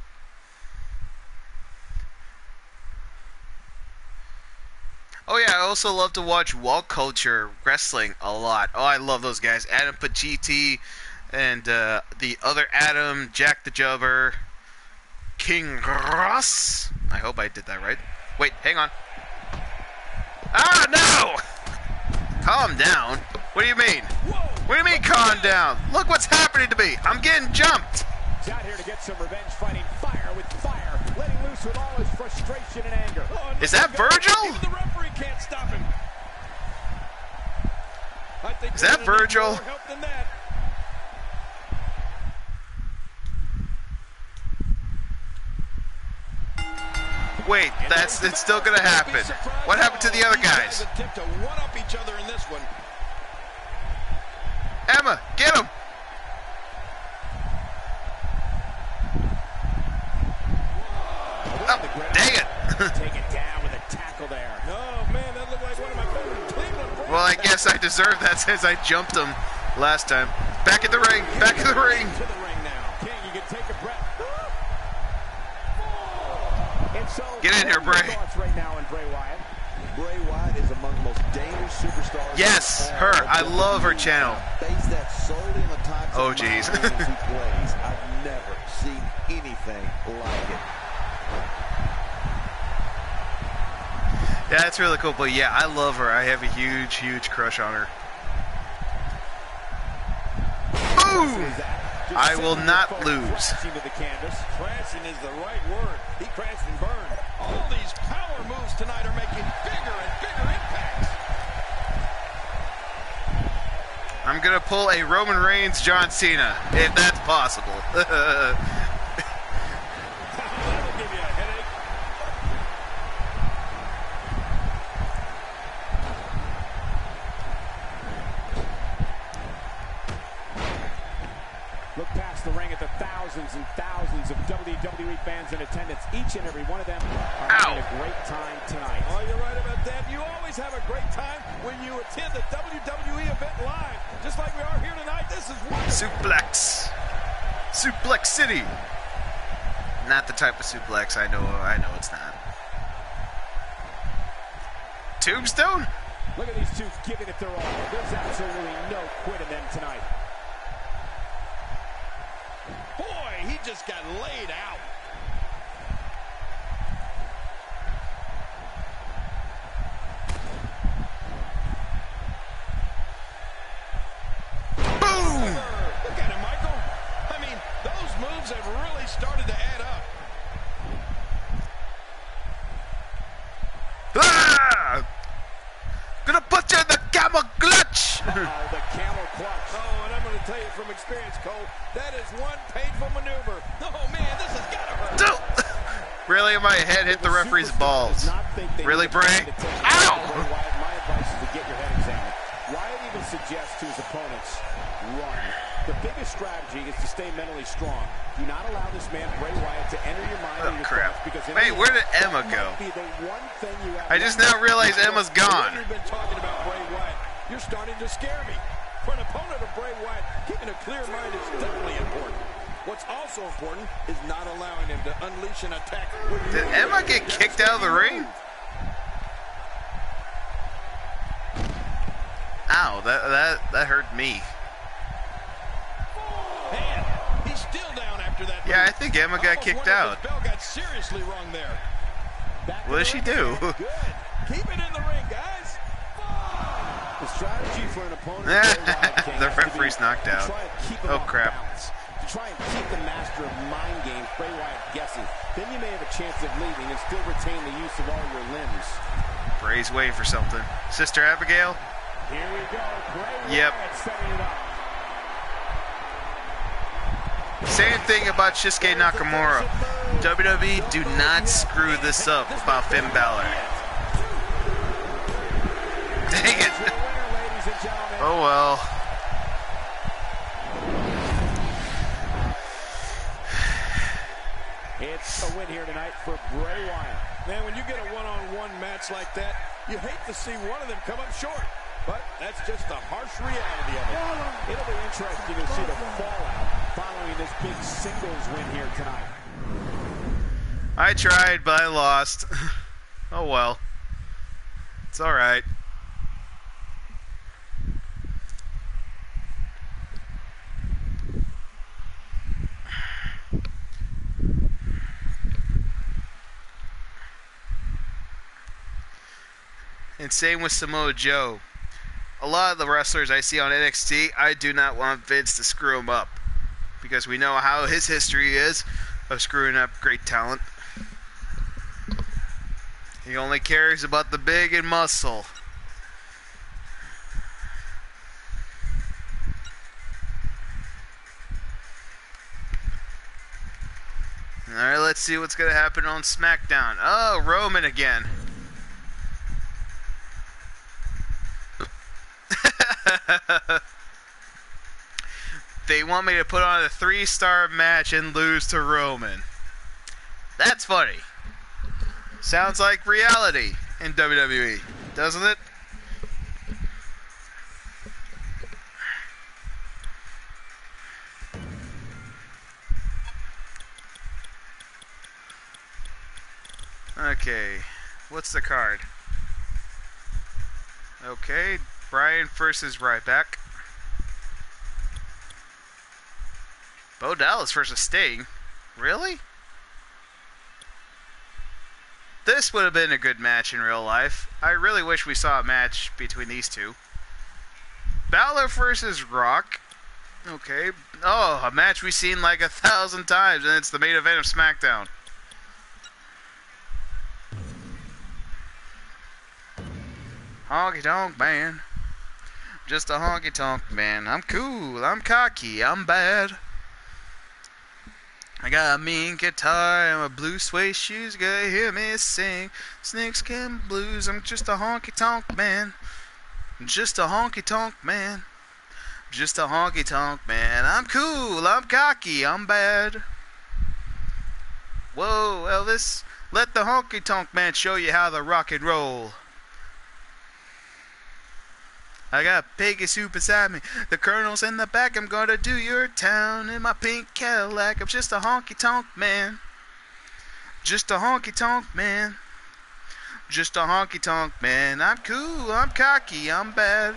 Oh yeah, I also love to watch Wall Culture Wrestling a lot. Oh, I love those guys. Adam Pacitti and uh, the other Adam, Jack the Jobber, King Ross. I hope I did that right. Wait, hang on. Ah, no! Calm down. What do you mean? What do you mean calm down? Look what's happening to me. I'm getting jumped. He's out here to get some revenge, fighting fire with fire, letting loose with all his frustration and anger. Oh, no, Is that Virgil? Even the referee can't stop him. I think Is that Virgil? More help than that. Wait, that's it's still gonna happen. What happened to the other guys? Attempt to one up each other in this one. Emma, get him! Oh, dang it! Take it down with a tackle there. Oh man, that looked like one of my favorite Cleveland Browns. Well, I guess I deserve that since I jumped him last time. Back in the ring, back in the ring. To the ring now. King, you can take a breath. And so, Get in here, Bray. Thoughts right now on Bray Wyatt? Bray Wyatt is among the most dangerous superstars. Yes, of all her. of I love her W W E. channel. Base that solely on the types Oh, of jeez. mind games he plays. I've never seen anything like it. Yeah, that's really cool. But yeah, I love her. I have a huge, huge crush on her. Boom! I will not lose. Crashing to the canvas. Crashing is the right word. He crashed and burned. All these power moves tonight are making bigger and bigger impacts. I'm gonna pull a Roman Reigns, John Cena, if that's possible. That'll give you a headache. Look past the ring at the thousands and thousands of W W E fans in attendance. Each and every one of them are having a great time tonight. Oh, you're right about that. You always have a great time when you attend a W W E event live. Just like we are here tonight. This is wonderful. Suplex. Suplex City. Not the type of suplex I know. I know it's not. Tombstone? Look at these two giving it their all. There's absolutely no quit in them tonight. Boy, he just got laid out. Boom! Look at him, Michael. I mean, those moves have really started to add up. Ah! Gonna put you in the camel clutch! Oh, the camel clutch. Oh, and I'm going to tell you from experience, Cole, that is one painful maneuver. Oh, man, this has got to hurt. No! Really, my head hit the referee's balls. Really, Bray? Ow! My advice is to get your head examined. Wyatt even suggests to his opponents, run. The biggest strategy is to stay mentally strong. Do not allow this man, Bray Wyatt, to enter your mind Oh, or your crap. thoughts, because in Wait, the where end, did Emma that go? might be the one thing you have I just left. now realized Emma's gone. We've been talking about Bray Wyatt. You're starting to scare me. For an opponent of Bray Wyatt, keeping a clear mind is definitely important. What's also important is not allowing him to unleash an attack. Did Emma get kicked out of the ring? Ow, that that that hurt me. Man, he's still down after that. Yeah, move. I think Emma got Almost kicked wonder if out. his bell got seriously wrong there. Back What in did the she ring. do? Good. Keep it in the ring, guys. The strategy for an opponent The of Bray Wyatt, King, has to referee's be knocked to out. try and keep him Oh, off crap. balance. To try and keep the master of mind games, Bray Wyatt, guessing. Then you may have a chance of leaving and still retain the use of all your limbs. Bray's waiting for something. Sister Abigail? Here we go. Bray Yep. Wyatt setting it up. Same thing about Shinsuke Nakamura. W W E, do not screw this up about Finn Balor. Dang it. Your winner, ladies and gentlemen. Oh well. It's a win here tonight for Bray Wyatt. Man, when you get a one-on-one match like that, you hate to see one of them come up short. But that's just the harsh reality of it. It'll be interesting to see the fallout following this big singles win here tonight. I tried, but I lost. Oh well. It's alright. And same with Samoa Joe. A lot of the wrestlers I see on N X T, I do not want Vince to screw them up. Because we know how his history is of screwing up great talent. He only cares about the big and muscle. Alright, let's see what's going to happen on SmackDown. Oh, Roman again. They want me to put on a three-star match and lose to Roman. That's funny. Sounds like reality in W W E, doesn't it? Okay, what's the card? Okay, Bryan versus Ryback. Bo Dallas versus Sting? Really? This would have been a good match in real life. I really wish we saw a match between these two. Balor versus Rock. Okay. Oh, a match we've seen like a thousand times, and it's the main event of SmackDown. Honky tonk man. Just a honky tonk man. I'm cool, I'm cocky, I'm bad. I got a mean guitar and my blue suede shoes. You gotta hear me sing snakeskin blues. I'm just a honky tonk man. Just a honky tonk man. Just a honky tonk man. I'm cool, I'm cocky, I'm bad. Whoa, Elvis, let the honky tonk man show you how to rock and roll. I got Peggy Sue beside me. The Colonel's in the back. I'm gonna do your town in my pink Cadillac. I'm just a honky tonk man. Just a honky tonk man. Just a honky tonk man. I'm cool, I'm cocky, I'm bad.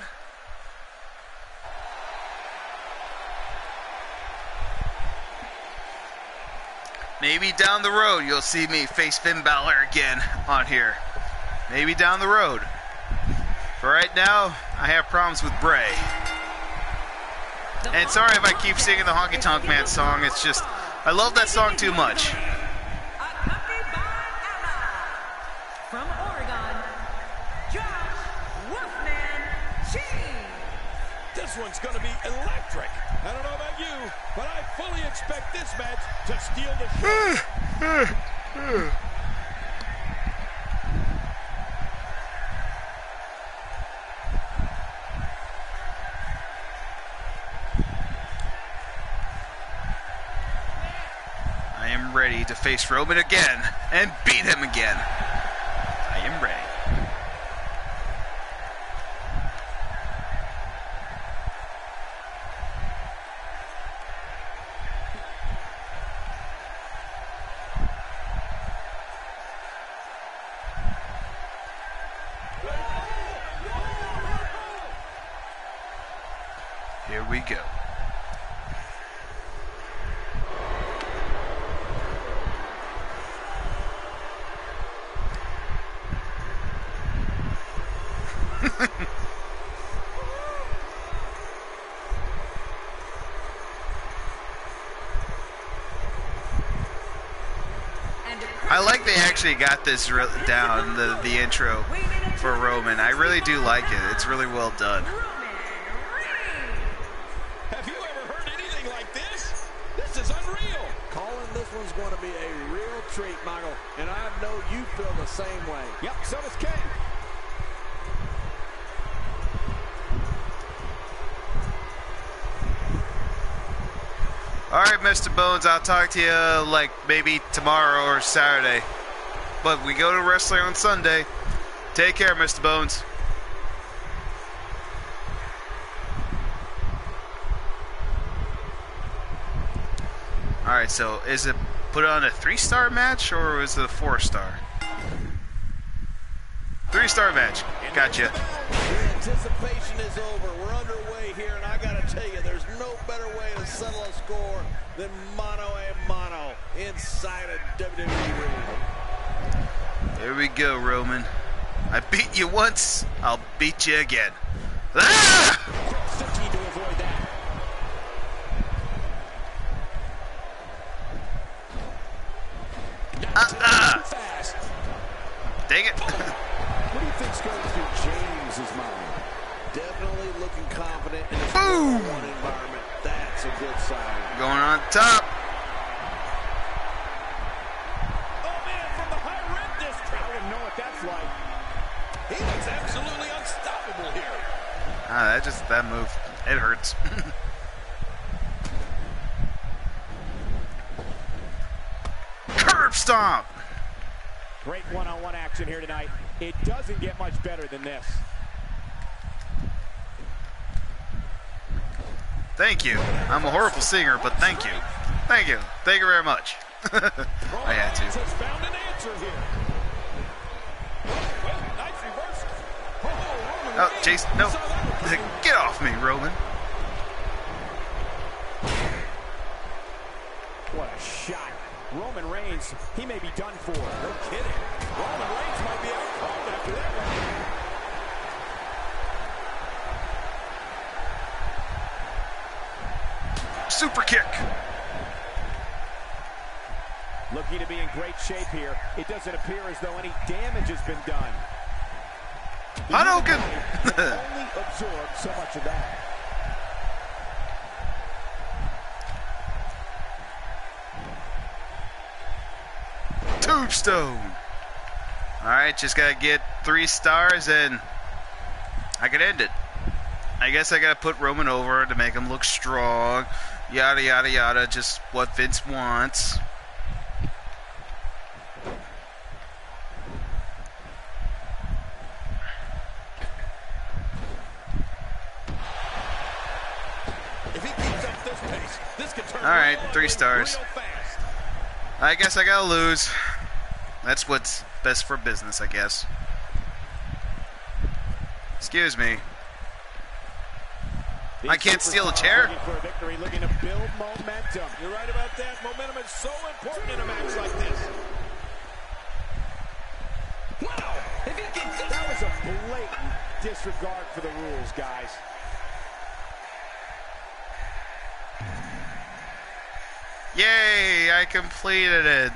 Maybe down the road you'll see me face Finn Balor again on here. Maybe down the road. For right now, I have problems with Bray. And sorry if I keep singing the Honky Tonk Man song, it's just, I love that song too much. From Oregon, Josh Wolfman Cheese. This one's going to be electric. I don't know about you, but I fully expect this match to steal the show. Ready to face Roman again and beat him again. I am ready. Here we go. I like they actually got this down, the, the intro for Roman. I really do like it. It's really well done. Have you ever heard anything like this? This is unreal. Calling this one's going to be a real treat, Michael, and I know you feel the same way. Yep, so does Ken. Alright, Mister Bones, I'll talk to you like maybe tomorrow or Saturday. But we go to wrestling on Sunday. Take care, Mister Bones. Alright, so is it put on a three-star match or is it a four-star? Three-star match. Gotcha. The anticipation is over. We're underway here, and I got to tell you, there's no better way to settle a score than mano a mano inside a W W E ring. There we go, Roman. I beat you once, I'll beat you again. Ah! thirteen to avoid that. Uh-uh. Fast. Dang it. What do you think's going through James's mind? Definitely looking confident in his Boom! one environment. That's a good sign. Going on top. that just that move, it hurts. Curb stomp. Great one-on-one action here tonight. It doesn't get much better than this. Thank you. I'm a horrible singer, but thank you. Thank you. Thank you very much. I had to. Has found an answer here. Well, nice reversal. Oh, Roman Oh, Reigns. Jason, no. Saw that one. Get off me, Roman. What a shot. Roman Reigns, he may be done for. No kidding. Roman Reigns might be out cold after that one. Super kick. Looking to be in great shape here. It doesn't appear as though any damage has been done. Hadouken. Only absorbed so much of that. Tombstone. All right, just gotta get three stars and I can end it. I guess I gotta put Roman over to make him look strong. Yada yada yada. Just what Vince wants. If he keeps up this pace, this could turn All right, real three ugly stars. real fast. I guess I gotta lose. That's what's best for business, I guess. Excuse me. I can't steal a chair? Looking for a victory, looking to build momentum. You're right about that. Momentum is so important in a match like this. Wow! If he keeps this That was a blatant disregard for the rules, guys. Yay, I completed it.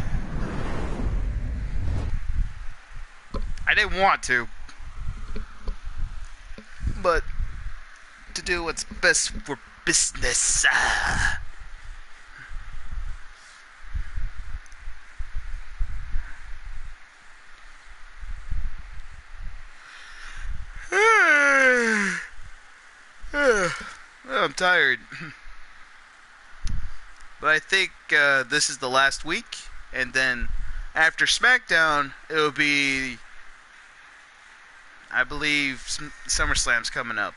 I didn't want to. But to do what's best for business. Ah. I'm tired. But I think uh, this is the last week, and then after SmackDown, it'll be, I believe, SummerSlam's coming up.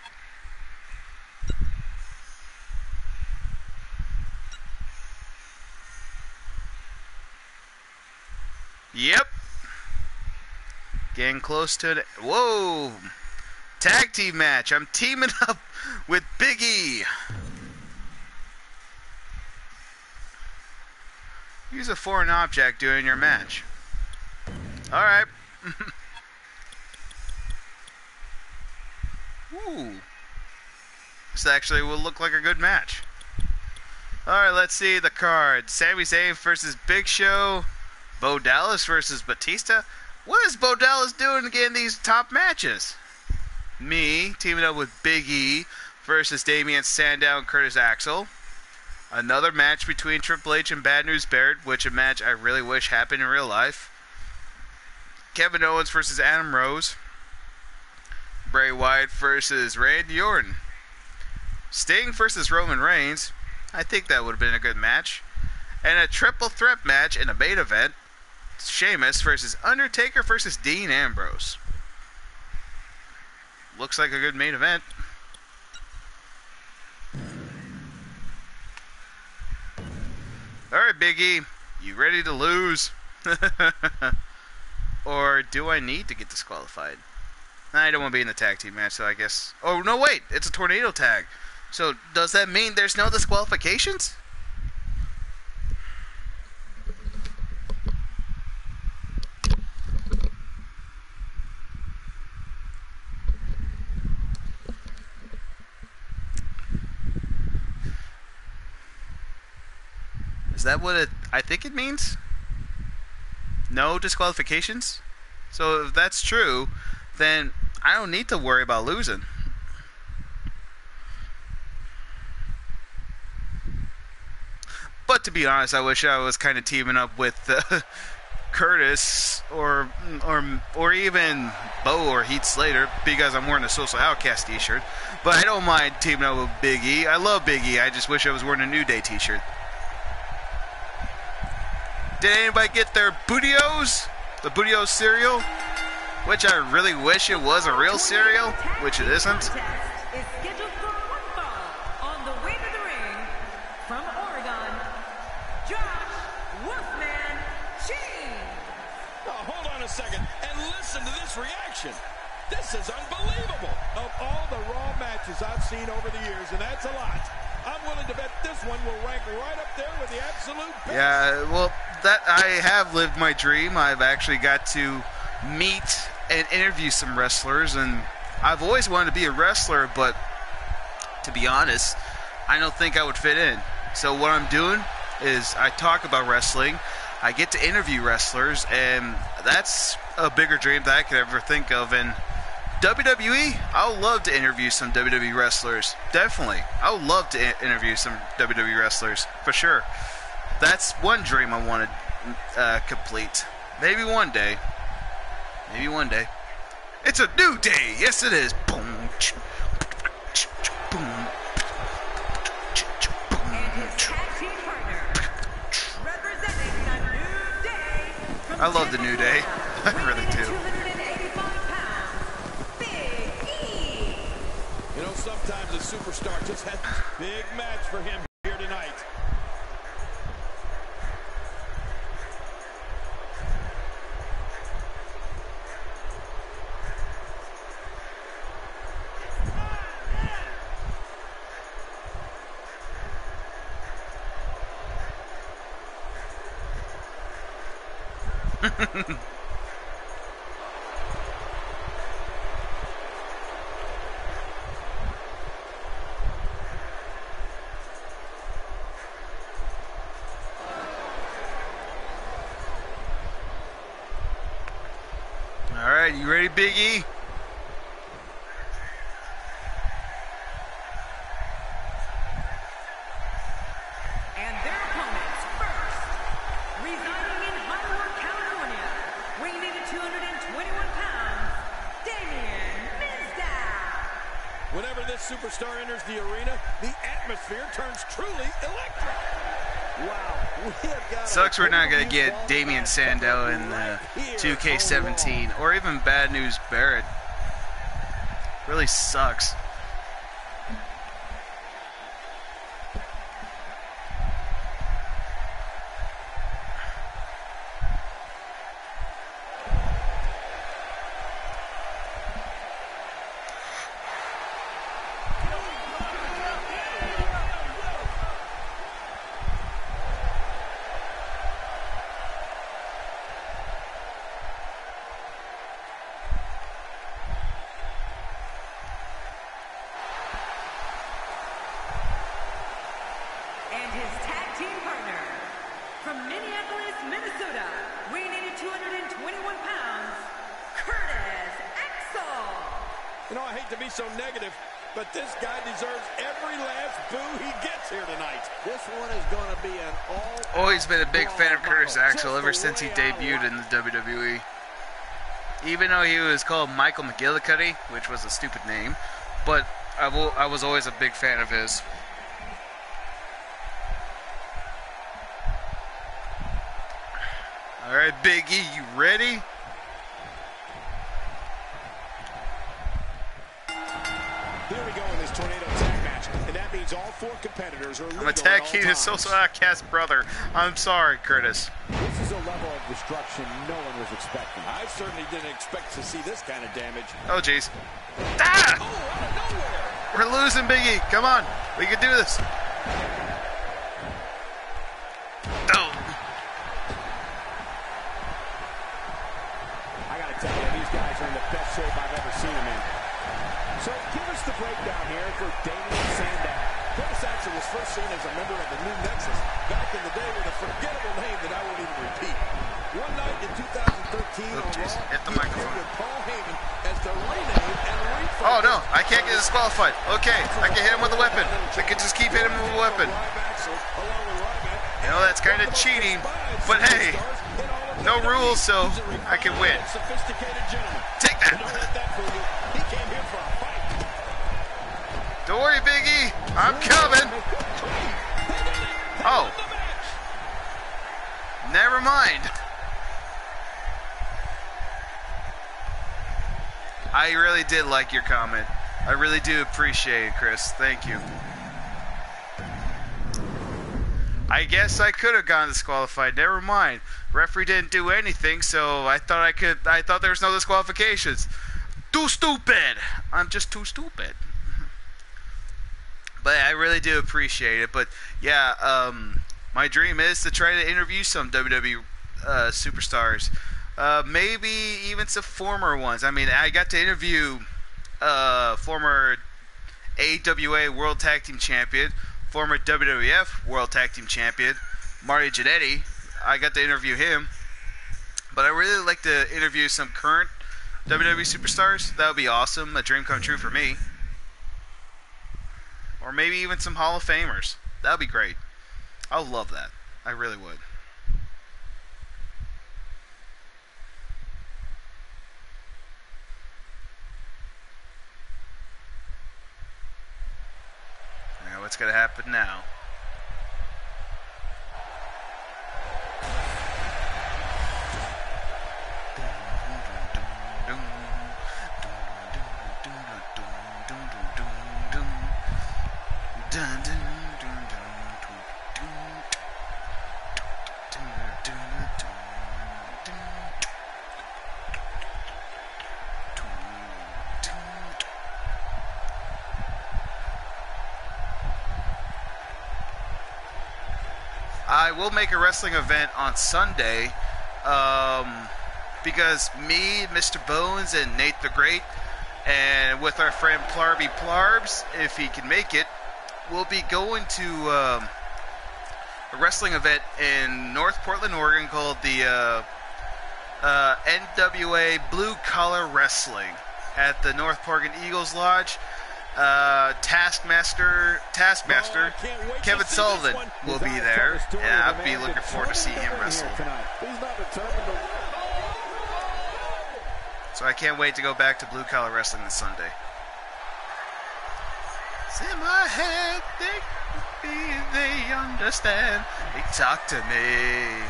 Yep. Getting close to it. Whoa. Tag team match. I'm teaming up with Big E. Use a foreign object during your match. Alright. Ooh. This actually will look like a good match. Alright, let's see the card. Sami Zayn versus Big Show. Bo Dallas versus Batista. What is Bo Dallas doing to get in these top matches? Me teaming up with Big E versus Damian Sandow and Curtis Axel. Another match between Triple H and Bad News Barrett, which a match I really wish happened in real life. Kevin Owens versus Adam Rose. Bray Wyatt versus Randy Orton. Sting versus Roman Reigns. I think that would have been a good match. And a triple threat match in a main event. Sheamus versus Undertaker versus Dean Ambrose. Looks like a good main event. Alright, Big E. You ready to lose? Or do I need to get disqualified? I don't want to be in the tag team match, so I guess... Oh, no, wait. It's a tornado tag. So, does that mean there's no disqualifications? Is that what it... I think it means? No disqualifications? So if that's true, then I don't need to worry about losing. But to be honest, I wish I was kind of teaming up with uh, Curtis or or or even Bo or Heath Slater because I'm wearing a Social Outcast t-shirt. But I don't mind teaming up with Big E. I love Big E. I just wish I was wearing a New Day t-shirt. Did anybody get their Bootios? The Bootios cereal? Which I really wish it was a real cereal, which it isn't. Is scheduled for one fall on the way to the ring from Oregon, Josh Wolfman James. Now, hold on a second and listen to this reaction. This is unbelievable. Of all the Raw matches I've seen over the years, and that's a lot, I'm willing to bet this one will rank right up there with the absolute best. Yeah, well, that I have lived my dream. I've actually got to meet and interview some wrestlers, and I've always wanted to be a wrestler, but to be honest, I don't think I would fit in. So what I'm doing is I talk about wrestling, I get to interview wrestlers, and that's a bigger dream that I could ever think of. And W W E, I would love to interview some W W E wrestlers. Definitely. I would love to interview some W W E wrestlers, for sure. That's one dream I want to uh, complete. Maybe one day. Maybe one day. It's a new day. Yes, it is. Boom. Boom. And his tag team partner, representing the New Day from I love the New Day. I really do. two hundred eighty-five pounds, Big E. You know, sometimes a superstar just has a big match for him here tonight. All right, you ready, Big E? And their opponents first, residing in Hollywood, California, weighing in at two hundred twenty-one pounds, Damien Mizdow. Whenever this superstar enters the arena, the atmosphere turns truly electric. Wow. We have got Sucks a we're not going to total get Damian Sandow in the right here two K on seventeen, Raw. or even Bad News Barrett. Really sucks. And his tag team partner, from Minneapolis, Minnesota, weighing in at two hundred twenty-one pounds, Curtis Axel. You know, I hate to be so negative, but this guy deserves every last boo he gets here tonight. This one is going to be an all. Always been a big fan of Curtis Axel ever Just since he the way I debuted like in the W W E. Even though he was called Michael McGillicuddy, which was a stupid name, but I, will, I was always a big fan of his. All right, Big E, you ready? Here we go in this tornado tag match, and that means all four competitors are legal I'm attacking at all his times. social outcast brother. I'm sorry, Curtis. This is a level of destruction no one was expecting. I certainly didn't expect to see this kind of damage. Oh, jeez. Ah! Oh, out of nowhere. We're losing, Big E. Come on. We can do this. Oh. I gotta tell you, these guys are in the best shape I've ever seen them in. So give us the breakdown here for Damien Sandow. Curtis Axel was first seen as a member of the New Nexus back in the day with a forgettable name that I won't even repeat. One night in two thousand thirteen Oh, on geez. Raw, Hit the he microphone. appeared with Paul Heyman as the rename and refocus. Oh, no. I can't get disqualified. Okay. I can hit him with a weapon. I can just keep hitting him with a weapon. Ryback, so along with Ryback, You know, that's kind of cheating. But hey, no no rules, so I can win. Take that. Don't worry, Biggie. I'm coming. Oh. Never mind. I really did like your comment. I really do appreciate it, Chris. Thank you. I guess I could have gone disqualified. Never mind. Referee didn't do anything, so I thought I could. I thought there was no disqualifications. Too stupid. I'm just too stupid. But I really do appreciate it. But yeah, um, my dream is to try to interview some W W E uh, superstars. Uh, maybe even some former ones. I mean, I got to interview uh, former A W A World Tag Team Champion, former W W F World Tag Team Champion, Marty Jannetty. I got to interview him. But I really like to interview some current W W E superstars. That would be awesome. A dream come true for me. Or maybe even some Hall of Famers. That would be great. I would love that. I really would. Now what's going to happen now? I will make a wrestling event on Sunday um, because me, Mister Bones, and Nate the Great, and with our friend Plarby Plarbs, if he can make it, we'll be going to um, a wrestling event in North Portland, Oregon called the uh, uh, N W A Blue Collar Wrestling at the North Portland Eagles Lodge. Uh, Taskmaster, Taskmaster, oh, Kevin Sullivan will be there, and I'll be looking forward to seeing him wrestle. So I can't wait to go back to Blue Collar Wrestling this Sunday. It's in my head, they, they understand, they talk to me.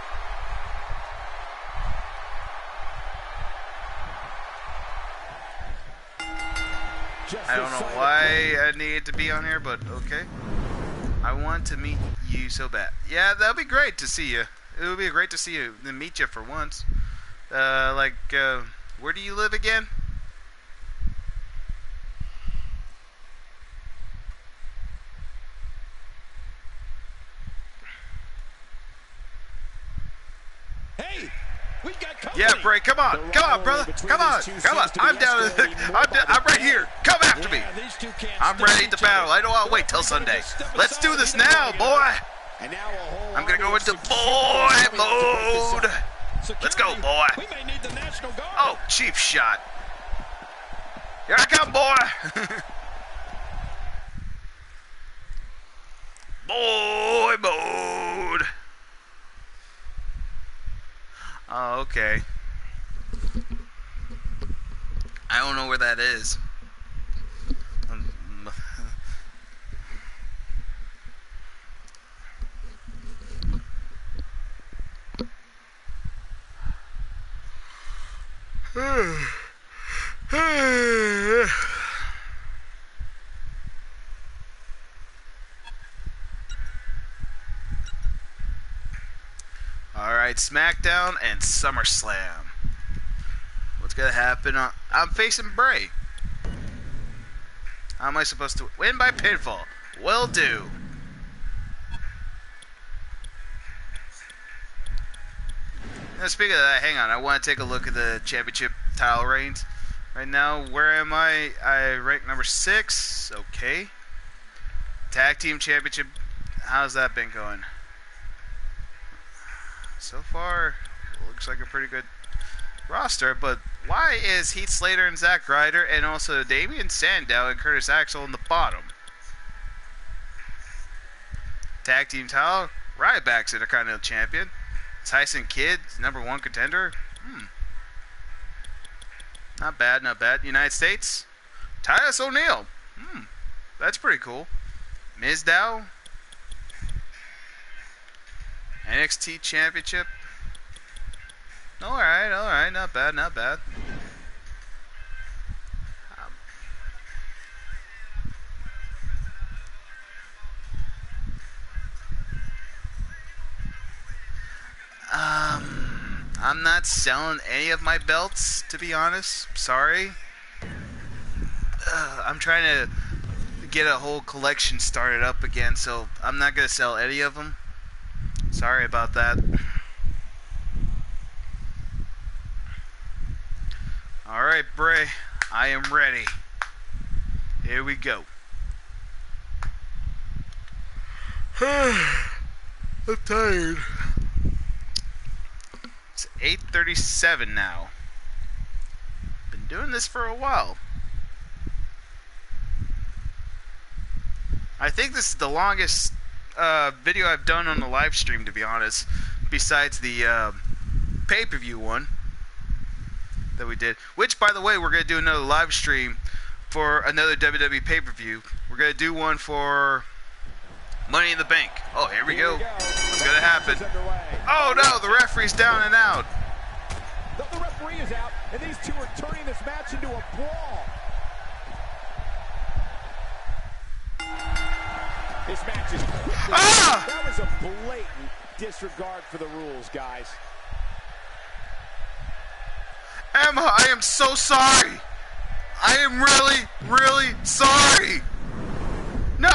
I don't know why I needed to be on here, but okay. I want to meet you so bad. Yeah, that'd be great to see you. It would be great to see you, to meet you for once. Uh, like, uh, where do you live again? Hey! We got company. Yeah, Bray, come on, come on, brother, come on, come on. I'm down. I'm, I'm right here. Come after me. I'm ready to battle. I don't want to wait till Sunday. Let's do this now, boy. I'm gonna go into boy mode. Let's go, boy. Oh, cheap shot. Here I come, boy. Boy mode. Oh, okay. I don't know where that is. Um, Alright, SmackDown and SummerSlam. What's gonna happen? On, I'm facing Bray. How am I supposed to win by pinfall? Will do. Now, speaking of that, hang on. I want to take a look at the championship title reigns. Right now, where am I? I rank number six. Okay. Tag Team Championship. How's that been going? So far, looks like a pretty good roster, but why is Heath Slater and Zack Ryder and also Damian Sandow and Curtis Axel on the bottom? Tag Team title, Ryback's Intercontinental Champion. Tyson Kidd, number one contender. Hmm. Not bad, not bad. United States, Titus O'Neil. Hmm. That's pretty cool. Miz Dow. N X T Championship. Alright, alright. Not bad, not bad. Um, I'm not selling any of my belts, to be honest. Sorry. Uh, I'm trying to get a whole collection started up again, so I'm not going to sell any of them. Sorry about that. Alright, Bray. I am ready. Here we go. I'm tired. It's eight thirty-seven now. Been doing this for a while. I think this is the longest uh, video I've done on the live stream, to be honest, besides the uh, pay-per-view one that we did. Which, by the way, we're going to do another live stream for another W W E pay-per-view. We're going to do one for Money in the Bank. Oh, here we go. What's going to happen? Oh, no, the referee's down and out. The, the referee is out, and these two are turning this match into a brawl. This match is quickly. Ah! That was a blatant disregard for the rules, guys. Emma, I am so sorry. I am really, really sorry. No!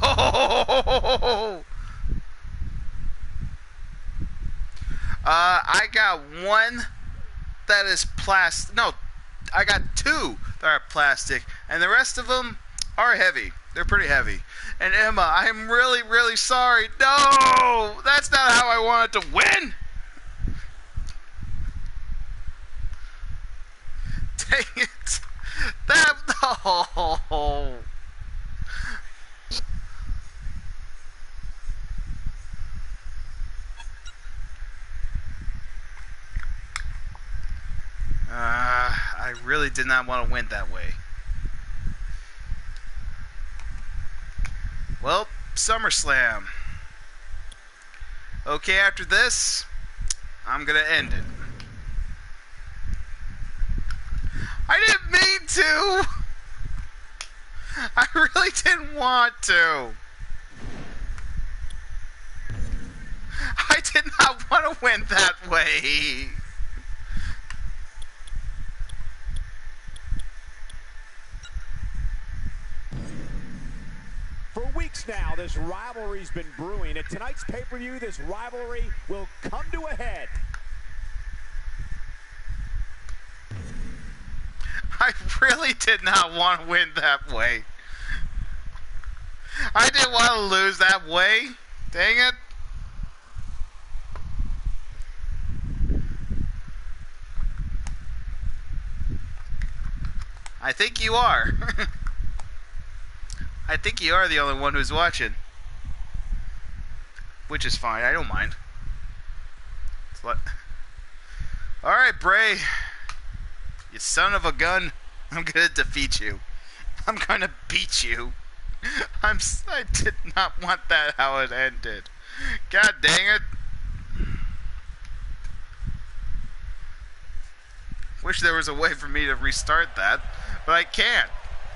Uh, I got one that is plastic. No, I got two that are plastic, and the rest of them are heavy. They're pretty heavy. And Emma, I'm really, really sorry. No! That's not how I wanted to win! Dang it! That... No! Uh, I really did not want to win that way. Well, SummerSlam. Okay, after this, I'm gonna end it. I didn't mean to! I really didn't want to. I did not want to win that way. For weeks now, this rivalry's been brewing. At tonight's pay-per-view, this rivalry will come to a head. I really did not want to win that way. I didn't want to lose that way. Dang it. I think you are. I think you are the only one who's watching. Which is fine. I don't mind. Alright, Bray. You son of a gun. I'm gonna defeat you. I'm gonna beat you. I'm. I did not want that how it ended. God dang it. Wish there was a way for me to restart that, but I can't.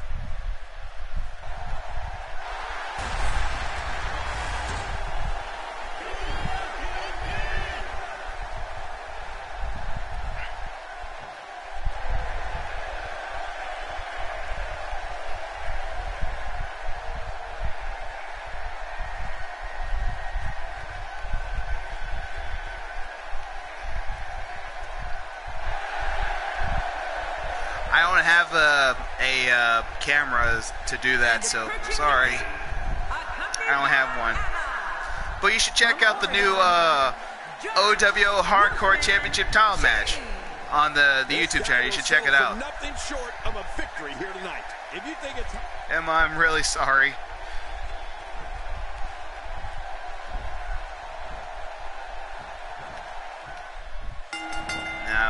I don't have a, a uh, camera to do that, so sorry. I don't have one. But you should check out the new uh, O W O Hardcore Championship title match on the, the YouTube channel. You should check it out. Nothing short of a victory here tonight. If you think it's... Emma, I'm really sorry.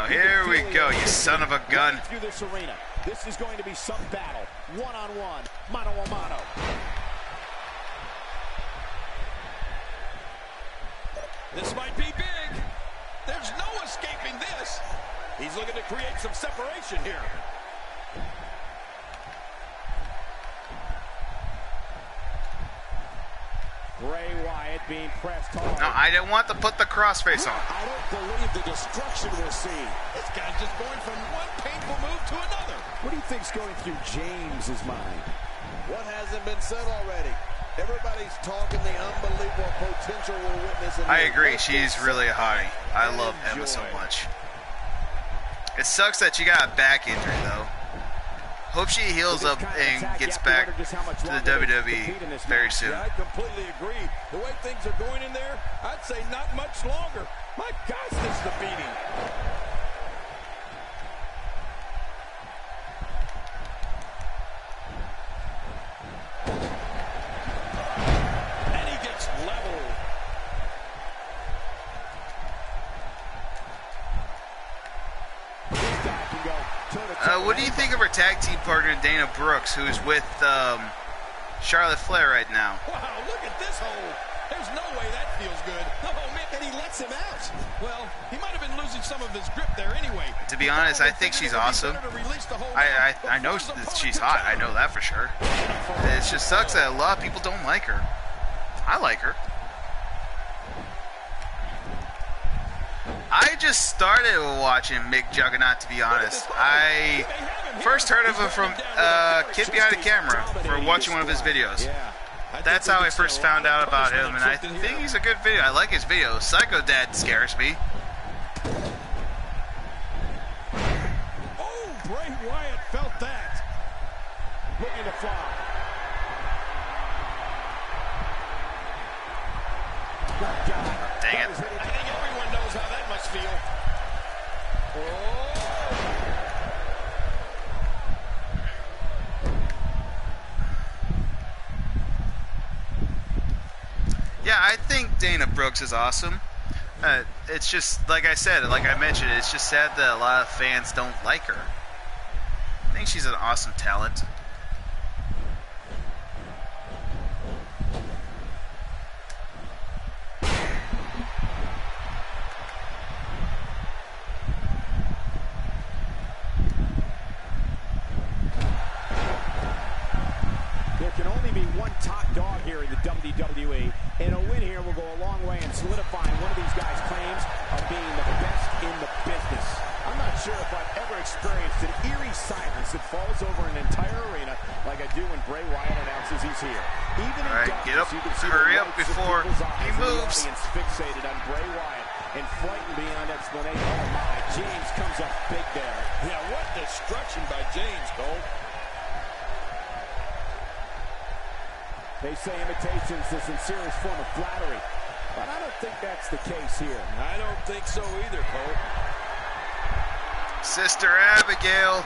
here we go, you son of a gun. Right through this arena. This is going to be some battle. One-on-one, mano-a-mano. This might be big. There's no escaping this. He's looking to create some separation here. Bray Wyatt being pressed hard. No, I didn't want to put the crossface on. I don't believe the destruction we'll see. This guy's just going from one painful move to another. What do you think's going through James's mind? What hasn't been said already? Everybody's talking the unbelievable potential we're witnessing. I agree, she's really a hottie. I love Emma so much. It sucks that she got a back injury, though. Hope she heals up and gets back to the W W E very soon. Yeah, I completely agree. The way things are going in there, I'd say not much longer. My gosh, this is a beating. And he gets leveled. This guy can go toe-to-toe. Uh, what do you think of her tag team partner Dana Brooks, who's with um, Charlotte Flair right now? Wow, look at this hold. There's no way that feels good. Oh, man, and he lets him out. Well, he might have been losing some of his grip there anyway. To be honest, I think she's awesome. I, I, I know that she's hot. I know that for sure. It just sucks that a lot of people don't like her. I like her. I just started watching Mick Juggernaut, to be honest. I first heard of him from uh, Kid Behind the Camera for watching one of his videos. That's how I first found out about him, and I think he's a good video. I like his videos. Psycho Dad scares me. Oh, Bray Wyatt felt that. Looking to fly. Dang it. I think everyone knows how that must feel. Oh. Yeah, I think Dana Brooks is awesome. Uh, it's just, like I said, like I mentioned, it's just sad that a lot of fans don't like her. I think she's an awesome talent. There can only be one top dog here in the W W E, and a win here will go a long way in solidifying one of these guys' claims of being the best in the business. I'm not sure if I've ever experienced an eerie silence that falls over an entire arena like I do when Bray Wyatt announces he's here. Even in All right, darkness, get up, you can see hurry the up lights of before people's eyes he and the moves. audience fixated on Bray Wyatt and frightened beyond explanation. Oh my, James comes up big there. Yeah, what destruction by James, Cole. They say imitation's the sincerest form of flattery, but I don't think that's the case here. I don't think so either, Cole. Sister Abigail.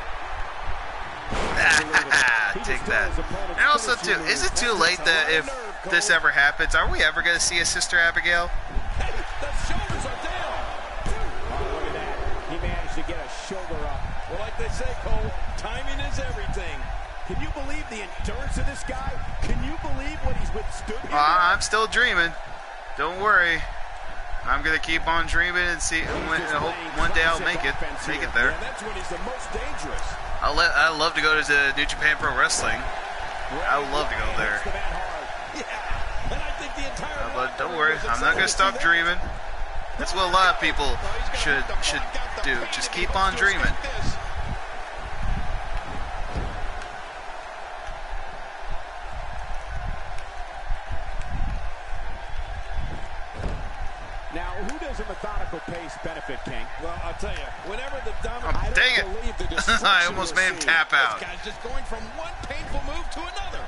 Take that. And also, too, is it too late that if this ever happens, are we ever going to see a Sister Abigail? Hey, the shoulders are down. Oh, look at that. He managed to get a shoulder up. Well, like they say, Cole, timing is everything. Can you believe the endurance of this guy? Can you believe what he's withstood here? Uh, I'm still dreaming. Don't worry. I'm going to keep on dreaming and see. When, I hope one day I'll make it. Make it there. Yeah, that's when he's the most dangerous. I'll let, I'd love to go to the New Japan Pro Wrestling. I would love to go there. Yeah, and I think the entire Uh, but don't worry, I'm not going to stop dreaming. That's what a lot of people should should do. Just keep on dreaming. Now, who does a methodical pace benefit, King? Well, I'll tell you, whenever the dominant... Oh, I don't dang it. believe the destruction I almost we'll made him see. tap out. This guy's just going from one painful move to another.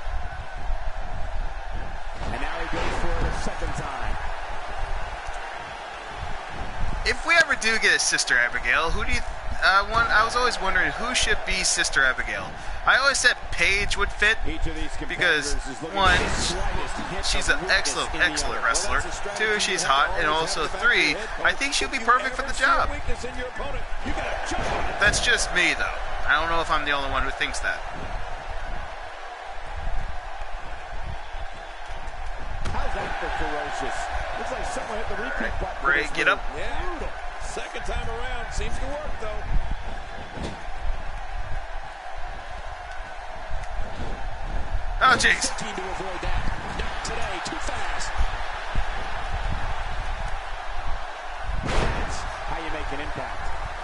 And now he goes for it a second time. If we ever do get a Sister Abigail, who do you I, want, I was always wondering who should be Sister Abigail. I always said Paige would fit because, one, she's an excellent, excellent wrestler. Two, she's hot. And also, three, I think she'll be perfect for the job. That's just me, though. I don't know if I'm the only one who thinks that. How's that for ferocious? Looks like someone hit the repeat button. Ray, get up. Yeah. Second time around. Seems to work, though. Oh, jeez. To avoid that. Not today. Too fast. That's how you make an impact.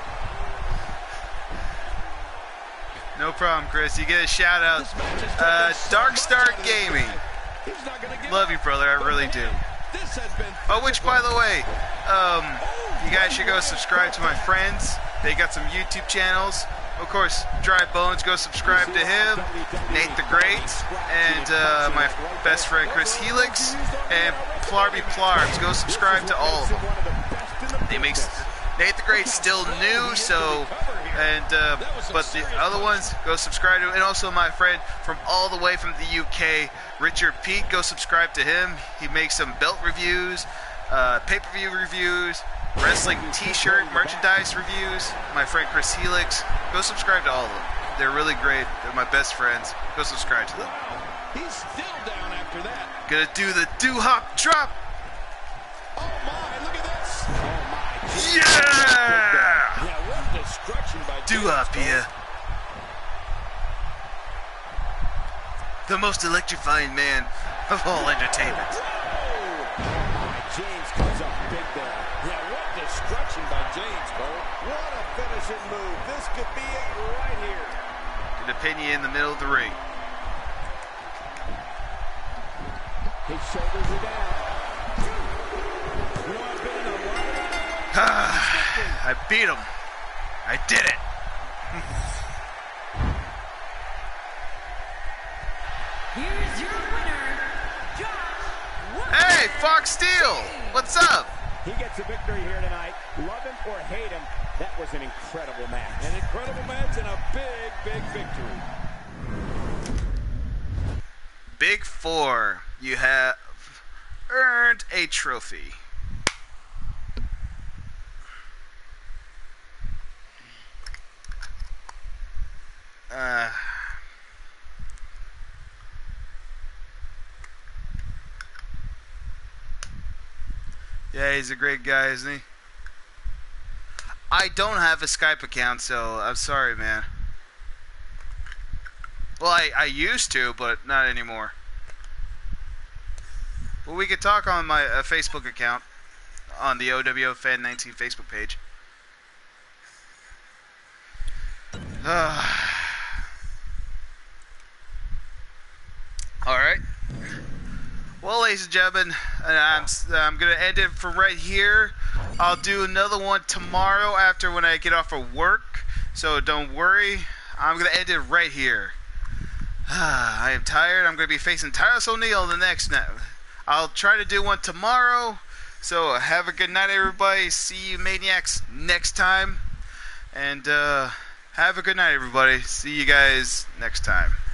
No problem, Chris. You get a shout out. Uh, Dark Star Gaming. Love you, brother. I really do. Oh, which, by the way, um, you guys should go subscribe to my friends. They got some YouTube channels. Of course, Dry Bones, go subscribe to him. Nate the Great, and uh, my best friend Chris Helix, and Plarby Plarbs. Go subscribe to all of them. They make Nate the Great's still new, so and uh, but the other ones, go subscribe to him. And also my friend from all the way from the U K, Richard Pete. Go subscribe to him. He makes some belt reviews, uh, pay-per-view reviews, wrestling t-shirt merchandise reviews. My friend Chris Helix. Go subscribe to all of them. They're really great. They're my best friends. Go subscribe to them. He's still down after that. Gonna do the do-hop drop. Oh my, look at this. Oh my. Yeah! Yeah, what destruction by Do-hop here. The most electrifying man of all entertainment. James comes up big there. Yeah, what destruction by James, Cole. What a finishing move. This could be it right here. Gonna pin you in the middle of the ring. His shoulders are down. You know, I've been in a lot. I beat him. I did it. Here's your winner, Josh Woods. Hey, Fox Steel. What's up? He gets a victory here tonight. Love him or hate him, that was an incredible match. An incredible match and a big, big victory. Big Four. You have earned a trophy. Uh... Yeah, he's a great guy, isn't he? I don't have a Skype account, so I'm sorry, man. Well, I, I used to, but not anymore. Well, we could talk on my uh, Facebook account, on the O W O Fan nineteen Facebook page. Alright. Well, ladies and gentlemen, I'm, I'm going to end it from right here. I'll do another one tomorrow after when I get off of work. So don't worry. I'm going to end it right here. I am tired. I'm going to be facing Tyrus O'Neil the next night. I'll try to do one tomorrow. So have a good night, everybody. See you Maniacs next time. And uh, have a good night, everybody. See you guys next time.